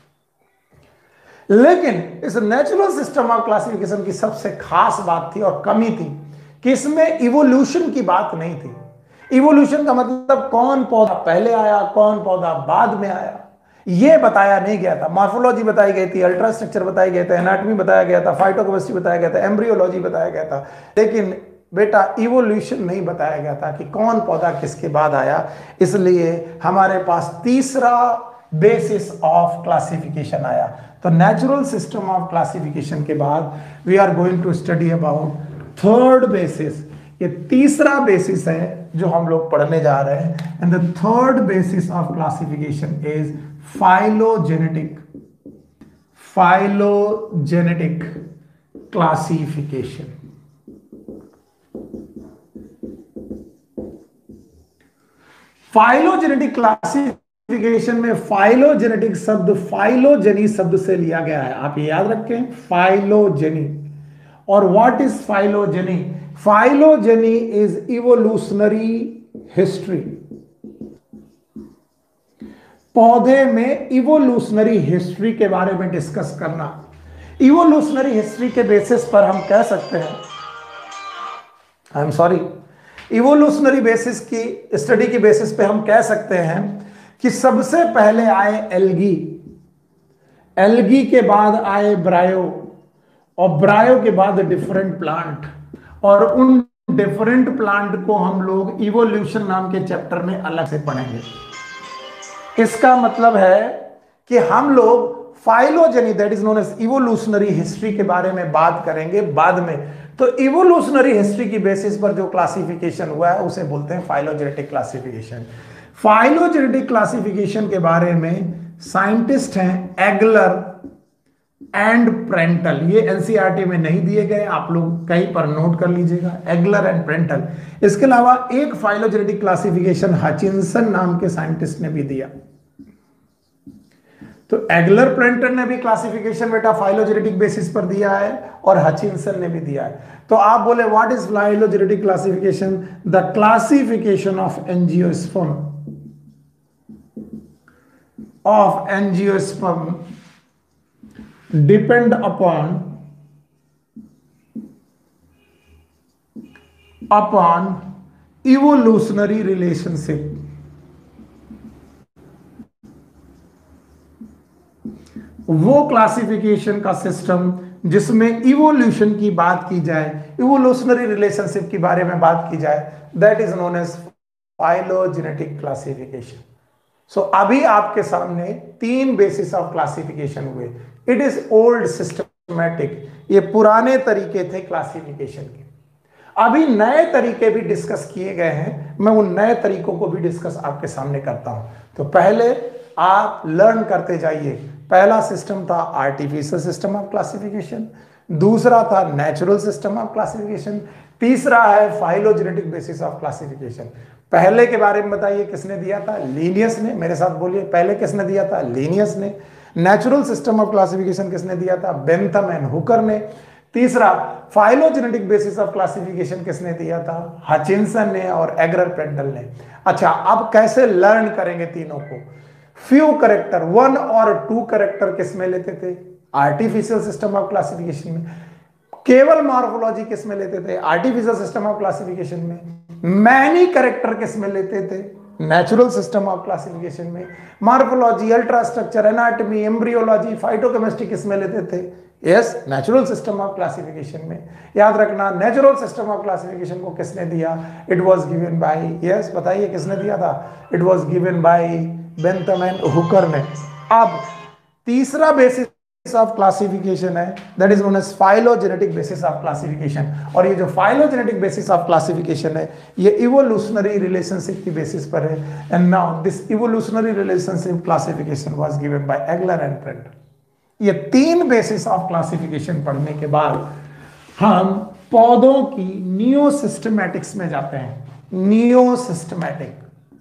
लेकिन इस नेचुरल सिस्टम ऑफ क्लासिफिकेशन की सबसे खास बात थी और कमी थी कि इसमें इवोल्यूशन की बात नहीं थी। इवोल्यूशन का मतलब कौन पौधा पहले आया, कौन पौधा बाद में आया, यह बताया नहीं गया था। मॉर्फोलॉजी बताई गई थी, अल्ट्रा स्ट्रक्चर बताया गया था, एनाटॉमी बताया गया था, फाइटोकेमिस्ट्री बताया गया था, एम्ब्रियोलॉजी बताया गया था, लेकिन बेटा इवोल्यूशन नहीं बताया गया था कि कौन पौधा किसके बाद आया। इसलिए हमारे पास तीसरा बेसिस ऑफ क्लासिफिकेशन आया। तो नेचुरल सिस्टम ऑफ क्लासिफिकेशन के बाद we are going to study about third basis. ये तीसरा बेसिस है जो हम लोग पढ़ने जा रहे हैं, and the third basis of classification is phylogenetic phylogenetic classification. Phylogenetic classification में फाइलोजेनेटिक शब्द फाइलोजेनी शब्द से लिया गया है, आप ये याद रखें, फाइलोजेनी। और what is phylogeny? Phylogeny is evolutionary history. पौधे में इवोल्यूशनरी हिस्ट्री के बारे में डिस्कस करना। इवोल्यूशनरी हिस्ट्री के बेसिस पर हम कह सकते हैं, I am sorry, evolutionary basis की स्टडी की बेसिस पे हम कह सकते हैं कि सबसे पहले आए एल्गी, एल्गी के बाद आए ब्रायो, और ब्रायो के बाद डिफरेंट प्लांट, और उन डिफरेंट प्लांट को हम लोग इवोल्यूशन नाम के चैप्टर में अलग से पढ़ेंगे। इसका मतलब है कि हम लोग phylogeny, that is known as evolutionary history के बारे में बात करेंगे बाद में। तो इवोल्यूशनरी हिस्ट्री की बेसिस पर जो क्लासिफिकेशन हुआ है उसे बोलते हैं फाइलोजेनेटिक क्लासिफिकेशन। फाइलोजेनेटिक क्लासिफिकेशन के बारे में साइंटिस्ट हैं एगलर एंड प्रेंटल। ये एनसीईआरटी में नहीं दिए गए, आप लोग कहीं पर नोट कर लीजिएगा, एगलर एंड प्रेंटल। इसके अलावा एक फाइलोजेनेटिक क्लासिफिकेशन हचिंसन नाम के साइंटिस्ट ने भी दिया। तो एगलर प्रेंटल ने भी क्लासिफिकेशन बेटा फाइलोजेनेटिक बेसिस पर दिया है और हचिंसन ने भी दिया है। तो आप बोले what is phylogenetic classification? The classification of angiosperm of angiosperm depend upon upon evolutionary relationship. वो क्लासिफिकेशन का सिस्टम जिसमें इवोल्यूशन की बात की जाए, इवोल्यूशनरी रिलेशनशिप के बारे में बात की जाए, that is known as phylogenetic classification. So अभी आपके सामने तीन बेसिस ऑफ क्लासिफिकेशन हुए। इट इज ओल्ड सिस्टमैटिक, ये पुराने तरीके थे क्लासिफिकेशन के। अभी नए तरीके भी डिस्कस किए गए हैं, मैं उन नए तरीकों को भी डिस्कस आपके सामने करता हूं। तो पहले आप लर्न करते जाइए। पहला सिस्टम था आर्टिफिशियल सिस्टम ऑफ क्लासिफिकेशन, दूसरा था नेचुरल सिस्टम ऑफ क्लासिफिकेशन, तीसरा है फाइलोजेनेटिक बेसिस ऑफ क्लासिफिकेशन। पहले के बारे में बताइए किसने दिया था? लीनियस ने। मेरे साथ बोलिए, पहले किसने दिया था? लीनियस ने। नेचुरल सिस्टम ऑफ क्लासिफिकेशन किसने दिया था? बेंथम एंड हुकर ने। तीसरा फाइलोजेनेटिक बेसिस ऑफ क्लासिफिकेशन किसने दिया था? हचिंसन ने और एग्रर पेंडल ने। अच्छा, अब कैसे लर्न करेंगे तीनों को? फ्यू करेक्टर, वन और टू करेक्टर किसमें लेते थे? आर्टिफिशियल सिस्टम ऑफ क्लासिफिकेशन में। केवल मॉर्फोलॉजी किसमें लेते थे? आर्टिफिशियल सिस्टम ऑफ क्लासिफिकेशन में। मैनी करेक्टर किसमें लेते थे? नेचुरल सिस्टम ऑफ क्लासिफिकेशन में। Morphology, ultrastructure, anatomy, embryology, phytochemistry किसमें लेते थे? Yes, natural system of classification में। याद रखना, नेचुरल सिस्टम ऑफ क्लासिफिकेशन को किसने दिया? It was given by, yes बताइए किसने दिया था? It was given by Bentham and Hooker ने। अब तीसरा बेसिस ऑफ क्लासिफिकेशन है, that is known as phylogenetic basis of classification. और ये जो फाइलोजेनेटिक बेसिस ऑफ क्लासिफिकेशन है, ये इवोल्यूशनरी रिलेशनशिप की बेसिस पर है। And now this evolutionary relationship classification was given by Engler and Prantl. ये तीन बेसिस ऑफ क्लासिफिकेशन पढ़ने के बाद हम पौधों की नियो सिस्टमैटिक्स में जाते हैं। Neo systematic,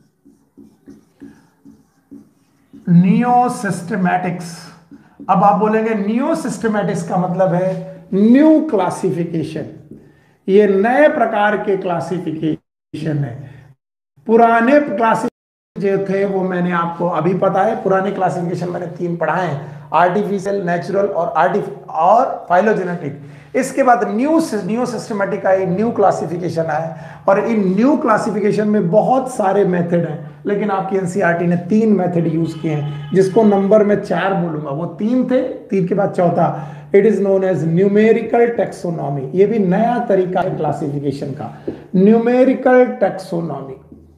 neo systematics. अब आप बोलेंगे नियो सिस्टमैटिक्स का मतलब है न्यू क्लासिफिकेशन। ये नए प्रकार के क्लासिफिकेशन है। पुराने क्लासिफिकेशन जो थे वो मैंने आपको अभी पता है, पुराने क्लासिफिकेशन मैंने तीन पढ़ाए हैं, आर्टिफिशियल, नेचुरल और आर्टिफ और फाइलोजेनेटिक। इसके बाद न्यू न्यू सिस्टमैटिक आई, न्यू क्लासिफिकेशन आया। और इन न्यू क्लासिफिकेशन में बहुत सारे मेथड हैं, लेकिन आपकी एनसीईआरटी ने तीन मेथड यूज किए हैं, जिसको नंबर में चार बोलूंगा। वो तीन थे, तीन के बाद चौथा, it is known as numerical taxonomy. ये भी नया तरीका है क्लासिफिकेशन का, न्यूमेरिकल टेक्सोनॉमी।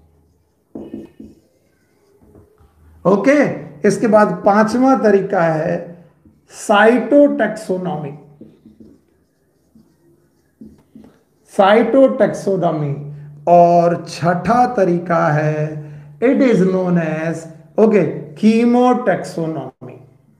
Okay okay? इसके बाद पांचवा तरीका है साइटोटैक्सोनॉमी, साइटोटैक्सोनॉमी। और छठा तरीका है, it is known as okay chemotaxonomy.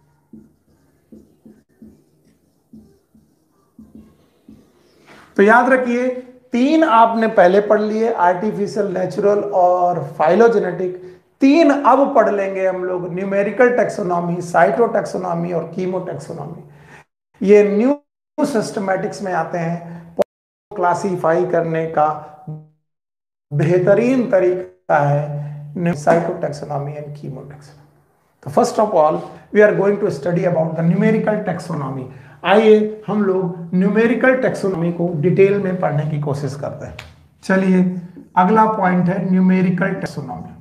तो याद रखिए, तीन आपने पहले पढ़ लिए, आर्टिफिशियल, नेचुरल और फाइलोजेनेटिक। तीन अब पढ़ लेंगे हम लोग, न्यूमेरिकल टेक्सोनॉमी, साइटोटैक्सोनॉमी और कीमोटैक्सोनॉमी। ये न्यू सिस्टमैटिक्स में आते हैं। क्लासिफाई करने का बेहतरीन तरीका है साइटोटैक्सोनॉमी एंड कीमोटैक्सोनॉमी। तो first of all we are going to study about the numerical taxonomy. आइए हम लोग न्यूमेरिकल टेक्सोनॉमी को डिटेल में पढ़ने की कोशिश करते हैं। चलिए, अगला पॉइंट है न्यूमेरिकल टेक्सोनॉमी।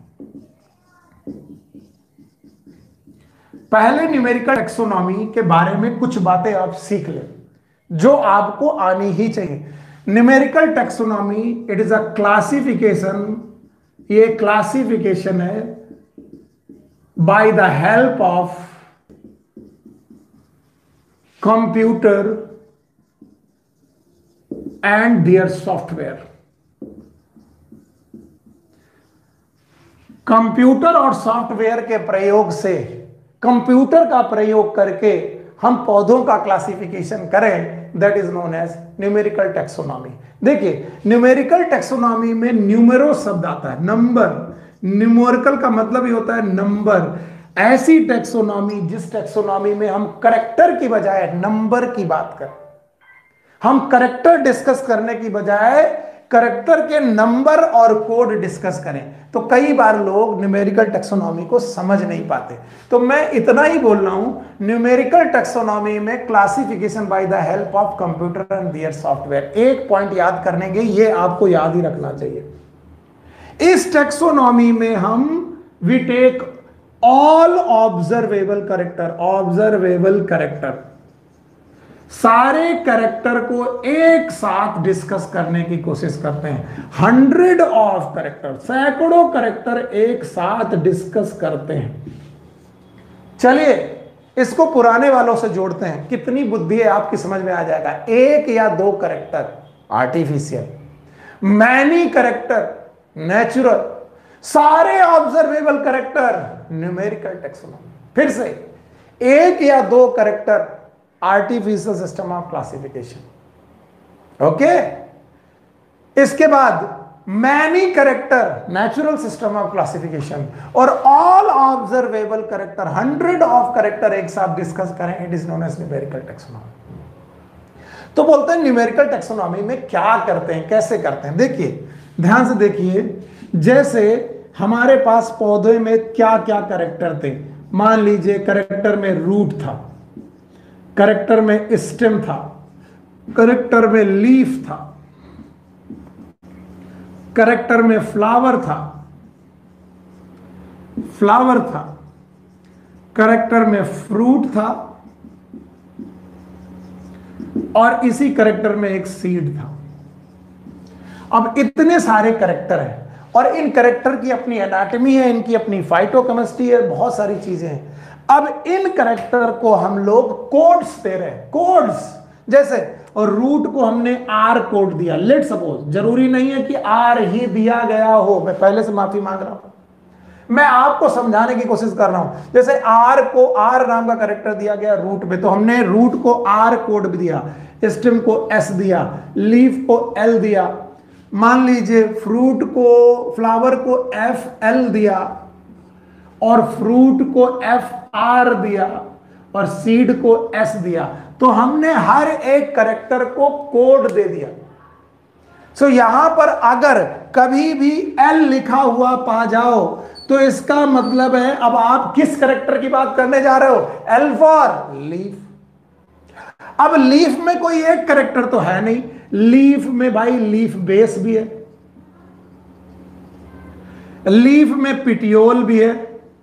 पहले न्यूमेरिकल टेक्सोनॉमी के बारे में कुछ बातें आप सीख लें जो आपको आनी ही चाहिए। Numerical taxonomy, it is a classification, ये क्लासिफिकेशन है by the help of computer and their software. Computer और सॉफ्टवेयर के प्रयोग से, कंप्यूटर का प्रयोग करके हम पौधों का क्लासिफिकेशन करें, that is known as numerical taxonomy. देखिए, न्यूमेरिकल टेक्सोनॉमी में न्यूमेरो शब्द आता है, नंबर। न्यूमेरिकल का मतलब ही होता है नंबर। ऐसी टेक्सोनॉमी जिस टेक्सोनॉमी में हम करेक्टर की बजाय नंबर की बात करें, हम करेक्टर डिस्कस करने की बजाय करेक्टर के नंबर और कोड डिस्कस करें, तो कई बार लोग न्यूमेरिकल टैक्सोनॉमी को समझ नहीं पाते। तो मैं इतना ही बोल रहा हूं, न्यूमेरिकल टैक्सोनॉमी में classification by the help of computer and their software. एक पॉइंट याद करने के, ये आपको याद ही रखना चाहिए। इस टैक्सोनॉमी में हम we take all observable character, observable character, सारे करेक्टर को एक साथ डिस्कस करने की कोशिश करते हैं। हंड्रेड ऑफ करेक्टर, सैकड़ों करेक्टर एक साथ डिस्कस करते हैं। चलिए इसको पुराने वालों से जोड़ते हैं, कितनी बुद्धि है आपकी समझ में आ जाएगा। एक या दो character artificial, many character natural, सारे ऑब्जर्वेबल करेक्टर न्यूमेरिकल टैक्सोनॉमी। फिर से, एक या दो character artificial system of classification. Okay, इसके बाद many character natural system of classification, और all observable character, hundred of character एक साथ डिस्कस करें, it is known as numerical taxonomy. तो बोलते हैं न्यूमेरिकल टैक्सोनॉमी में क्या करते हैं, कैसे करते हैं। देखिए ध्यान से देखिए, जैसे हमारे पास पौधे में क्या क्या करेक्टर थे। मान लीजिए करेक्टर में रूट था, करेक्टर में स्टेम था, करेक्टर में लीफ था, करेक्टर में फ्लावर था, फ्लावर था, करेक्टर में फ्रूट था, और इसी करेक्टर में एक सीड था। अब इतने सारे करेक्टर हैं, और इन करेक्टर की अपनी एनाटॉमी है, इनकी अपनी फाइटोकेमिस्ट्री है, बहुत सारी चीजें हैं। अब इन करेक्टर को हम लोग कोड्स दे रहे हैं, कोड्स। जैसे और रूट को हमने आर कोड दिया, लेट सपोज, जरूरी नहीं है कि आर ही दिया गया हो, मैं पहले से माफी मांग रहा हूं, मैं आपको समझाने की कोशिश कर रहा हूं। जैसे आर को, आर नाम का करेक्टर दिया गया रूट में, तो हमने रूट को आर कोड भी दिया, स्टेम को एस दिया, लीफ को एल दिया, मान लीजिए फ्रूट को, फ्लावर को एफ एल दिया, और फ्रूट को एफ आर दिया, और सीड को एस दिया। तो हमने हर एक करेक्टर को कोड दे दिया। सो so, यहां पर अगर कभी भी एल लिखा हुआ पा जाओ, तो इसका मतलब है अब आप किस करेक्टर की बात करने जा रहे हो, एल फॉर लीफ। अब लीफ में कोई एक करेक्टर तो है नहीं, लीफ में भाई लीफ बेस भी है, लीफ में पिटियोल भी है,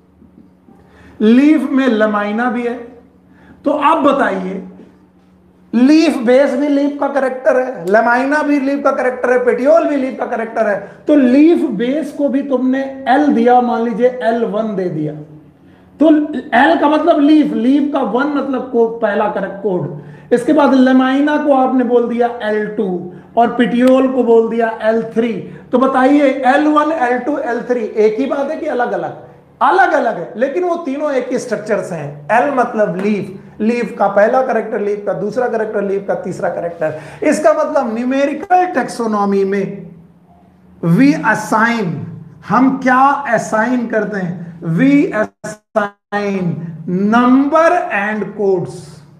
लीफ में लमाइना भी है। तो आप बताइए, लीफ बेस भी लीफ का करेक्टर है, लमाइना भी लीफ का करेक्टर है, पेटियोल भी लीफ का करेक्टर है। तो लीफ बेस को भी तुमने एल दिया, मान लीजिए एल वन दे दिया, तो एल का मतलब लीफ, लीफ का वन मतलब को पहला करेक्ट कोड। इसके बाद लेमाइना को आपने बोल दिया एल टू, और पिटियोल को बोल दिया एल थ्री। तो बताइए L one, L two, L three एक ही बात है कि अलग अलग? अलग अलग है, लेकिन वो तीनों एक ही स्ट्रक्चर से हैं। एल मतलब लीफ, लीफ का पहला करेक्टर लीफ का, दूसरा करेक्टर लीफ का, तीसरा करेक्टर। इसका मतलब न्यूमेरिकल टैक्सोनॉमी में वी असाइन, हम क्या असाइन करते हैं, we assign number and codes,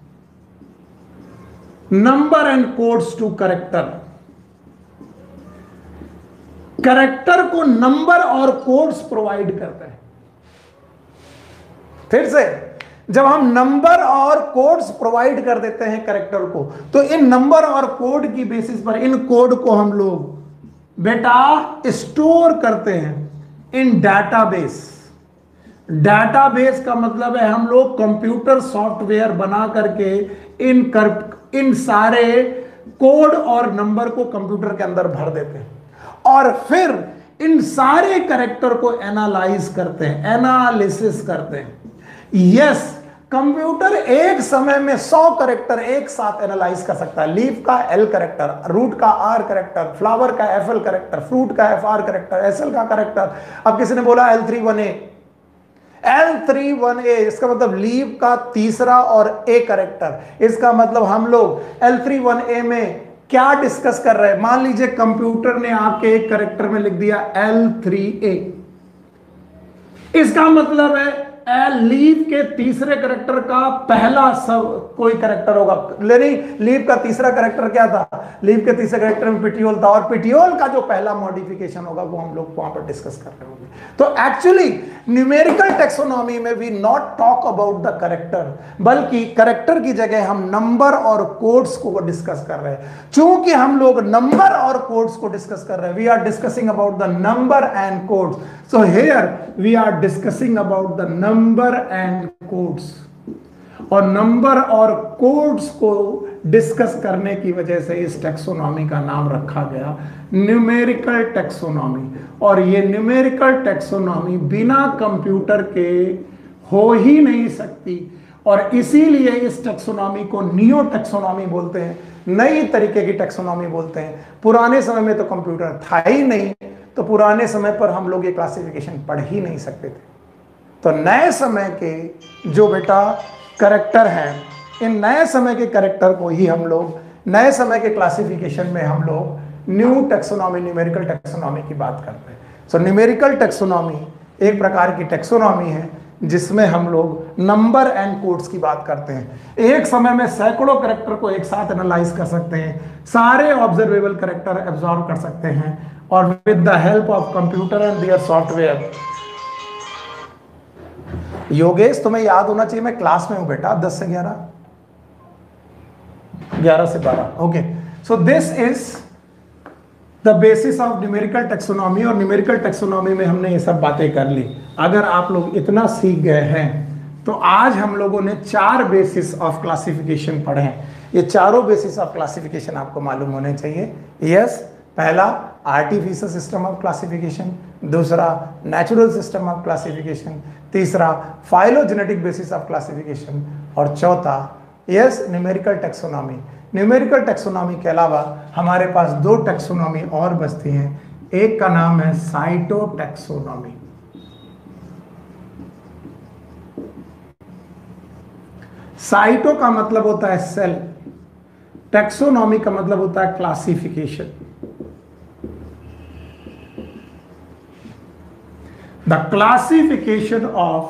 number and codes to character. Character को नंबर और कोड्स प्रोवाइड करते हैं। फिर से, जब हम नंबर और कोड्स प्रोवाइड कर देते हैं करेक्टर को, तो इन नंबर और कोड की बेसिस पर इन कोड को हम लोग बेटा स्टोर करते हैं इन डाटाबेस। डाटाबेस का मतलब है हम लोग कंप्यूटर सॉफ्टवेयर बना करके इन कर, इन सारे कोड और नंबर को कंप्यूटर के अंदर भर देते हैं, और फिर इन सारे करेक्टर को एनालाइज करते हैं, एनालिसिस करते हैं। यस, कंप्यूटर एक समय में सौ करेक्टर एक साथ एनालाइज कर सकता है। लीफ का एल करेक्टर, रूट का आर करेक्टर, फ्लावर का एफ एल करेक्टर, फ्रूट का F R character, S L का करेक्टर। अब किसी ने बोला L three one A, L three one A इसका मतलब लीफ का तीसरा और ए करेक्टर। इसका मतलब हम लोग एल थ्री वन ए में क्या डिस्कस कर रहे हैं। मान लीजिए कंप्यूटर ने आपके एक करेक्टर में लिख दिया एल थ्री ए, इसका मतलब है लीव के तीसरे करेक्टर का पहला सब कोई करेक्टर होगा। लेकिन लीव का तीसरा करेक्टर क्या था? लीव के तीसरे करेक्टर में पिटियोल था, और पिटियोल का जो पहला मॉडिफिकेशन होगा वो हम लोग वहां पर डिस्कस कर रहे होंगे। तो एक्चुअली न्यूमेरिकल टेक्सोनॉमी में we not talk about the character, बल्कि करेक्टर की जगह हम नंबर और कोड्स को डिस्कस कर रहे हैं। चूंकि हम लोग नंबर और कोड्स को डिस्कस कर रहे हैं, we are discussing about the number and codes. So here we are discussing about the number and codes, और नंबर और कोड्स को डिस्कस करने की वजह से इस टेक्सोनॉमी का नाम रखा गया न्यूमेरिकल टेक्सोनॉमी। और ये न्यूमेरिकल टेक्सोनॉमी बिना कंप्यूटर के हो ही नहीं सकती, और इसीलिए इस टेक्सोनॉमी को नियो टेक्सोनॉमी बोलते हैं, नई तरीके की टेक्सोनॉमी बोलते हैं। पुराने समय में तो कंप्यूटर था ही नहीं, तो पुराने समय पर हम लोग ये क्लासिफिकेशन पढ़ ही नहीं सकते थे। तो नए समय के जो बेटा करेक्टर हैं, इन नए समय के करेक्टर को ही हम लोग नए समय के क्लासिफिकेशन में हम लोग न्यू टेक्सोनॉमी, न्यूमेरिकल टेक्सोनॉमी की बात करते हैं। सो न्यूमेरिकल टेक्सोनॉमी एक प्रकार की टेक्सोनॉमी है जिसमें हम लोग नंबर एंड कोड्स की बात करते हैं। एक समय में सैकड़ों करेक्टर को एक साथ एनालाइज कर सकते हैं, सारे ऑब्जर्वेबल करेक्टर एब्जॉर्व कर सकते हैं, और with the help of computer and their software. Yogesh, तुम्हें याद होना चाहिए मैं क्लास में हूं बेटा, दस से ग्यारह, ग्यारह से बारह। Okay, so this is the basis of numerical taxonomy. और न्यूमेरिकल टेक्सोनॉमी में हमने ये सब बातें कर ली। अगर आप लोग इतना सीख गए हैं तो आज हम लोगों ने चार बेसिस ऑफ क्लासिफिकेशन पढ़े हैं। ये चारों बेसिस ऑफ क्लासिफिकेशन आपको मालूम होने चाहिए। यस, पहला आर्टिफिशियल सिस्टम ऑफ क्लासिफिकेशन, दूसरा नेचुरल सिस्टम ऑफ क्लासिफिकेशन, तीसरा फाइलोजेनेटिक बेसिस ऑफ क्लासिफिकेशन, और चौथा yes numerical taxonomy. Numerical taxonomy के अलावा हमारे पास दो टेक्सोनॉमी और बचती हैं। एक का नाम है साइटोटेक्सोनॉमी। साइटो का मतलब होता है सेल, टेक्सोनॉमी का मतलब होता है classification. The classification of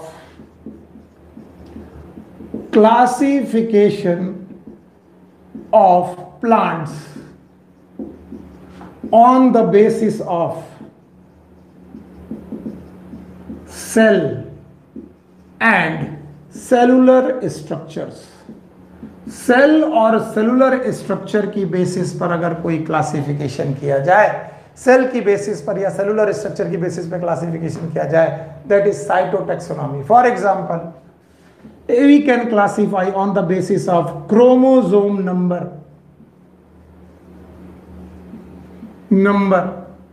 classification of plants on the basis of cell and cellular structures। Cell और सेलुलर स्ट्रक्चर की बेसिस पर अगर कोई क्लासिफिकेशन किया जाए, सेल की बेसिस पर या सेलुलर स्ट्रक्चर की बेसिस पर क्लासिफिकेशन किया जाए, that is cytotaxonomy. For example, we can classify on the basis of chromosome number number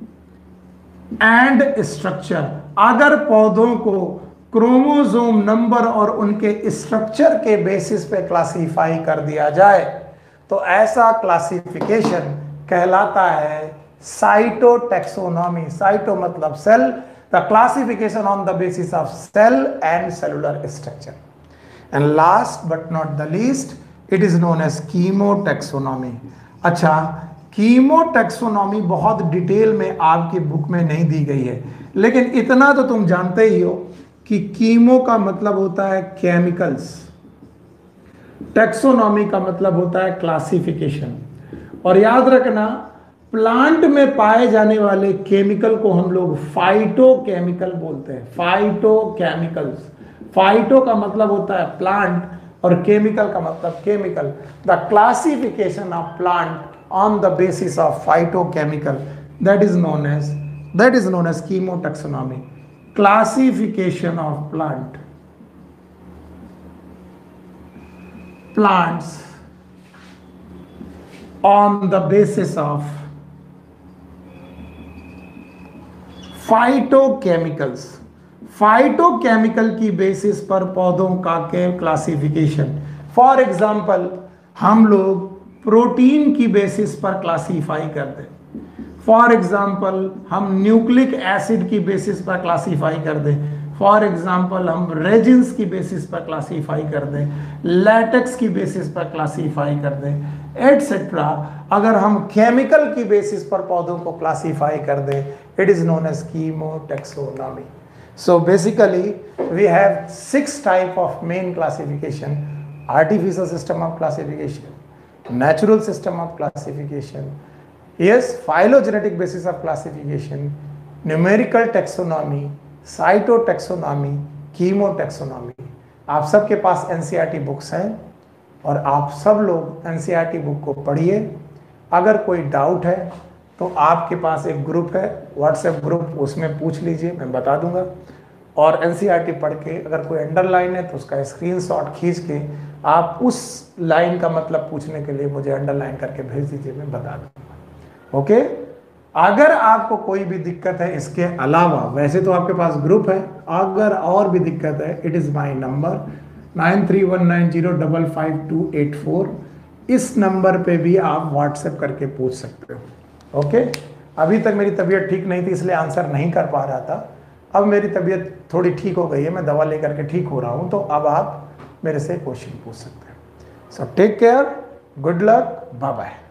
and structure. अगर पौधों को क्रोमोसोम नंबर और उनके स्ट्रक्चर के बेसिस पे क्लासिफाई कर दिया जाए तो ऐसा क्लासिफिकेशन कहलाता है साइटोटेक्सोनॉमी। साइटो मतलब cell, the classification on the basis of cell and cellular structure. And last but not the least, it is known as chemotaxonomy. अच्छा, कीमोटेक्सोनॉमी बहुत डिटेल में आपकी बुक में नहीं दी गई है, लेकिन इतना तो तुम जानते ही हो कि कीमो का मतलब होता है केमिकल्स, टेक्सोनॉमी का मतलब होता है क्लासिफिकेशन। और याद रखना, प्लांट में पाए जाने वाले केमिकल को हम लोग फाइटोकेमिकल बोलते हैं। फाइटोकेमिकल्स, फाइटो का मतलब होता है प्लांट और केमिकल का मतलब chemical. The classification of plant on the basis of phytochemical, that is known as that is known as chemotaxonomy। classification of plant plants on the basis of phytochemicals। Phytochemical की बेसिस पर पौधों का के क्लासिफिकेशन। फॉर एग्जाम्पल, हम लोग प्रोटीन की बेसिस पर क्लासीफाई कर दें। फॉर एग्जाम्पल, हम न्यूक्लिक एसिड की बेसिस पर क्लासीफाई कर दें। फॉर एग्जाम्पल, हम रेजिन्स की बेसिस पर क्लासीफाई कर दें, लैटेक्स की बेसिस पर क्लासीफाई कर दें, एटसेट्रा। अगर हम केमिकल की बेसिस पर पौधों को क्लासीफाई कर दें, it is known as chemotaxonomy. So basically we have six type of main classification: artificial system of classification, natural system of classification, yes, phylogenetic basis of classification, numerical taxonomy, cytotaxonomy, chemotaxonomy। आप सबके पास एनसीईआरटी बुक्स हैं और आप सब लोग एनसीईआरटी बुक को पढ़िए। अगर कोई डाउट है तो आपके पास एक ग्रुप है, व्हाट्सएप ग्रुप, उसमें पूछ लीजिए, मैं बता दूंगा। और एनसीईआरटी पढ़ के अगर कोई अंडरलाइन है तो उसका स्क्रीनशॉट खींच के आप उस लाइन का मतलब पूछने के लिए मुझे अंडरलाइन करके भेज दीजिए, मैं बता दूंगा। ओके, अगर आपको कोई भी दिक्कत है इसके अलावा, वैसे तो आपके पास ग्रुप है, अगर और भी दिक्कत है, it is my number nine three one nine zero double five two eight four. इस नंबर पे भी आप व्हाट्सएप करके पूछ सकते हो। ओके, अभी तक मेरी तबीयत ठीक नहीं थी इसलिए आंसर नहीं कर पा रहा था। अब मेरी तबीयत थोड़ी ठीक हो गई है, मैं दवा लेकर के ठीक हो रहा हूँ, तो अब आप मेरे से क्वेश्चन पूछ सकते हैं। So take care, good luck, bye bye.